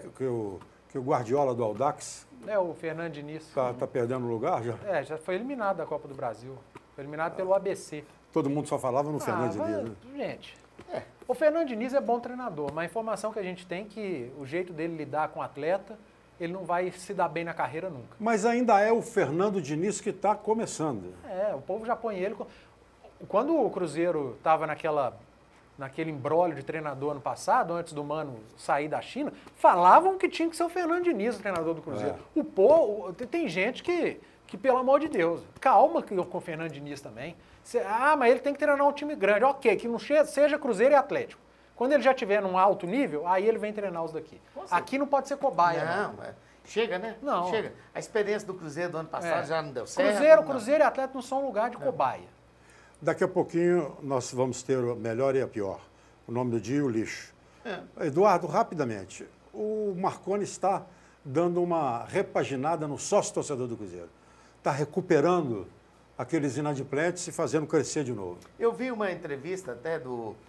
o Guardiola do Audax... O Fernando Diniz. Tá perdendo lugar já? Já foi eliminado da Copa do Brasil. Foi eliminado pelo ABC. Todo mundo só falava no Fernando Diniz, né? Gente, o Fernando Diniz é bom treinador, mas a informação que a gente tem é que o jeito dele lidar com o atleta, ele não vai se dar bem na carreira nunca. Mas ainda é o Fernando Diniz que está começando. O povo já põe ele... Quando o Cruzeiro estava naquele imbróglio de treinador ano passado, antes do Mano sair da China, falavam que tinha que ser o Fernando Diniz, o treinador do Cruzeiro. Tem gente que, pelo amor de Deus, calma com o Fernando Diniz também. Mas ele tem que treinar um time grande. Ok, que não seja Cruzeiro e Atlético. Quando ele já estiver num alto nível, aí ele vem treinar os daqui. Aqui não pode ser cobaia. Não. Chega, né? Não. Chega. A experiência do Cruzeiro do ano passado já não deu certo. Cruzeiro e Atlético não são lugar de cobaia. Daqui a pouquinho nós vamos ter o melhor e a pior. O nome do dia e o lixo. Eduardo, rapidamente, o Marconi está dando uma repaginada no sócio-torcedor do Cruzeiro. Está recuperando aqueles inadimplentes e fazendo crescer de novo. Eu vi uma entrevista até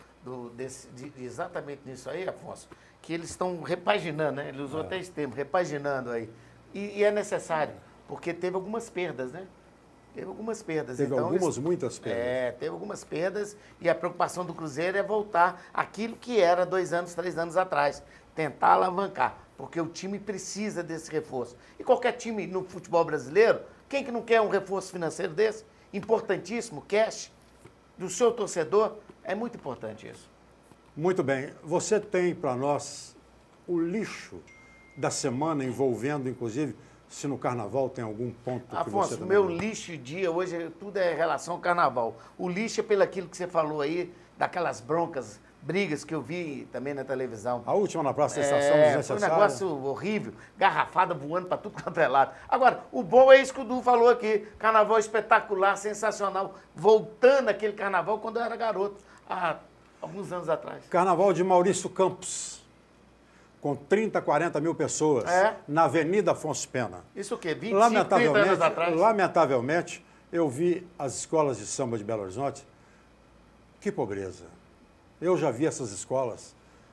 exatamente nisso aí, Afonso, que eles estão repaginando, né? Ele usou até esse termo, repaginando aí. E é necessário, porque teve algumas perdas, né? Teve algumas perdas. Muitas perdas. Teve algumas perdas e a preocupação do Cruzeiro é voltar àquilo que era 2 anos, 3 anos atrás. Tentar alavancar, porque o time precisa desse reforço. E qualquer time no futebol brasileiro, quem que não quer um reforço financeiro desse? Importantíssimo, cash, do seu torcedor, é muito importante isso. Muito bem. Você tem para nós o lixo da semana envolvendo, inclusive, se no carnaval tem algum ponto que Afonso, você... meu lixo dia hoje, tudo é em relação ao carnaval. O lixo é pelo aquilo que você falou aí, daquelas brigas que eu vi também na televisão. A última na Praça da Estação desnecessária. Foi um negócio horrível, garrafada voando para tudo quanto é lado. Agora, o bom é isso que o Du falou aqui, carnaval espetacular, sensacional, voltando aquele carnaval quando eu era garoto, há alguns anos atrás. Carnaval de Maurício Campos, com 30, 40 mil pessoas, na Avenida Afonso Pena. Isso o quê? 25, 30 anos atrás? Lamentavelmente, eu vi as escolas de samba de Belo Horizonte. Que pobreza. Eu já vi essas escolas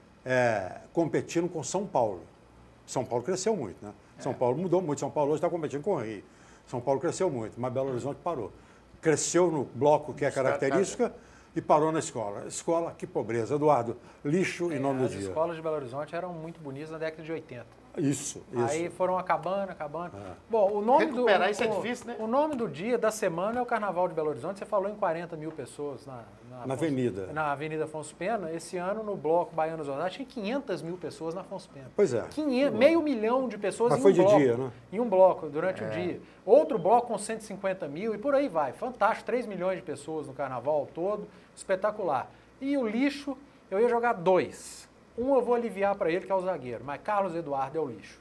competindo com São Paulo. São Paulo cresceu muito, né? São Paulo mudou muito. São Paulo hoje está competindo com o Rio. São Paulo cresceu muito, mas Belo Horizonte parou. Cresceu no bloco que é característica e parou na escola. Escola, que pobreza. Eduardo, lixo em nome do dia. As escolas de Belo Horizonte eram muito bonitas na década de 80. Isso. Aí foram acabando. Bom, o nome recuperar isso é difícil, né? O nome do dia, da semana, é o Carnaval de Belo Horizonte. Você falou em 40 mil pessoas na Avenida. Na Avenida Afonso Pena. Esse ano, no Bloco Baianos Osasco, tinha 500 mil pessoas na Afonso Pena. Pois é. Meio milhão de pessoas Mas em um foi bloco. De dia, né? Em um bloco, durante o dia. Outro bloco com 150 mil e por aí vai. Fantástico, 3 milhões de pessoas no Carnaval todo. Espetacular. E o lixo, eu ia jogar 2. Um eu vou aliviar para ele, que é o zagueiro. Mas Carlos Eduardo é o lixo.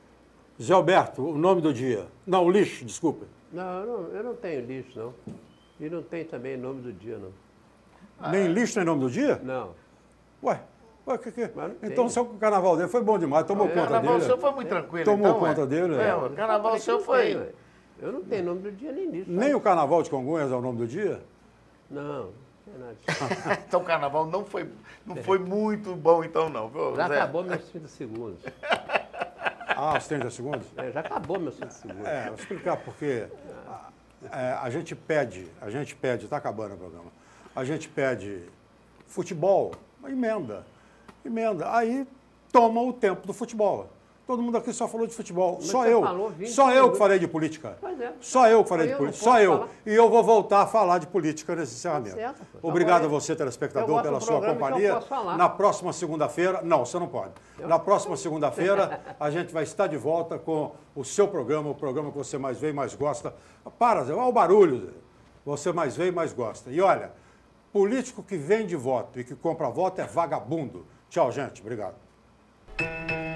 Zé Alberto, o nome do dia. Não, o lixo, desculpa. Não, eu não tenho lixo, não. E não tem também nome do dia, não. Nem lixo nem nome do dia? Não. Ué, que? Então o seu carnaval dele foi bom demais, tomou conta dele. O carnaval seu foi muito tranquilo. Tomou conta dele. O carnaval seu foi... Eu não tenho nome do dia nem lixo. Nem o carnaval de Congonhas é o nome do dia? Não. Então o carnaval não foi muito bom, então não. Já acabou meus 30 segundos. Ah, os 30 segundos? Já acabou meus 30 segundos. Vou explicar porque a gente pede, está acabando o programa, a gente pede futebol, emenda. Aí toma o tempo do futebol. Todo mundo aqui só falou de futebol. Mas Só você eu. falou 20 Só eu que minutos. falei de política. Pois é. Só eu que falei de política. Só eu. falar. E eu vou voltar a falar de política nesse encerramento. Tá certo, pô. Obrigado Agora, a você, eu telespectador, gosto pela do sua programa, então eu companhia. posso falar. Na próxima segunda-feira... Não, você não pode. Na próxima segunda-feira, a gente vai estar de volta com o seu programa, o programa que você mais vê e mais gosta. Para, Zé, olha o barulho, Zé. Você mais vê e mais gosta. E olha, político que vende voto e que compra voto é vagabundo. Tchau, gente. Obrigado.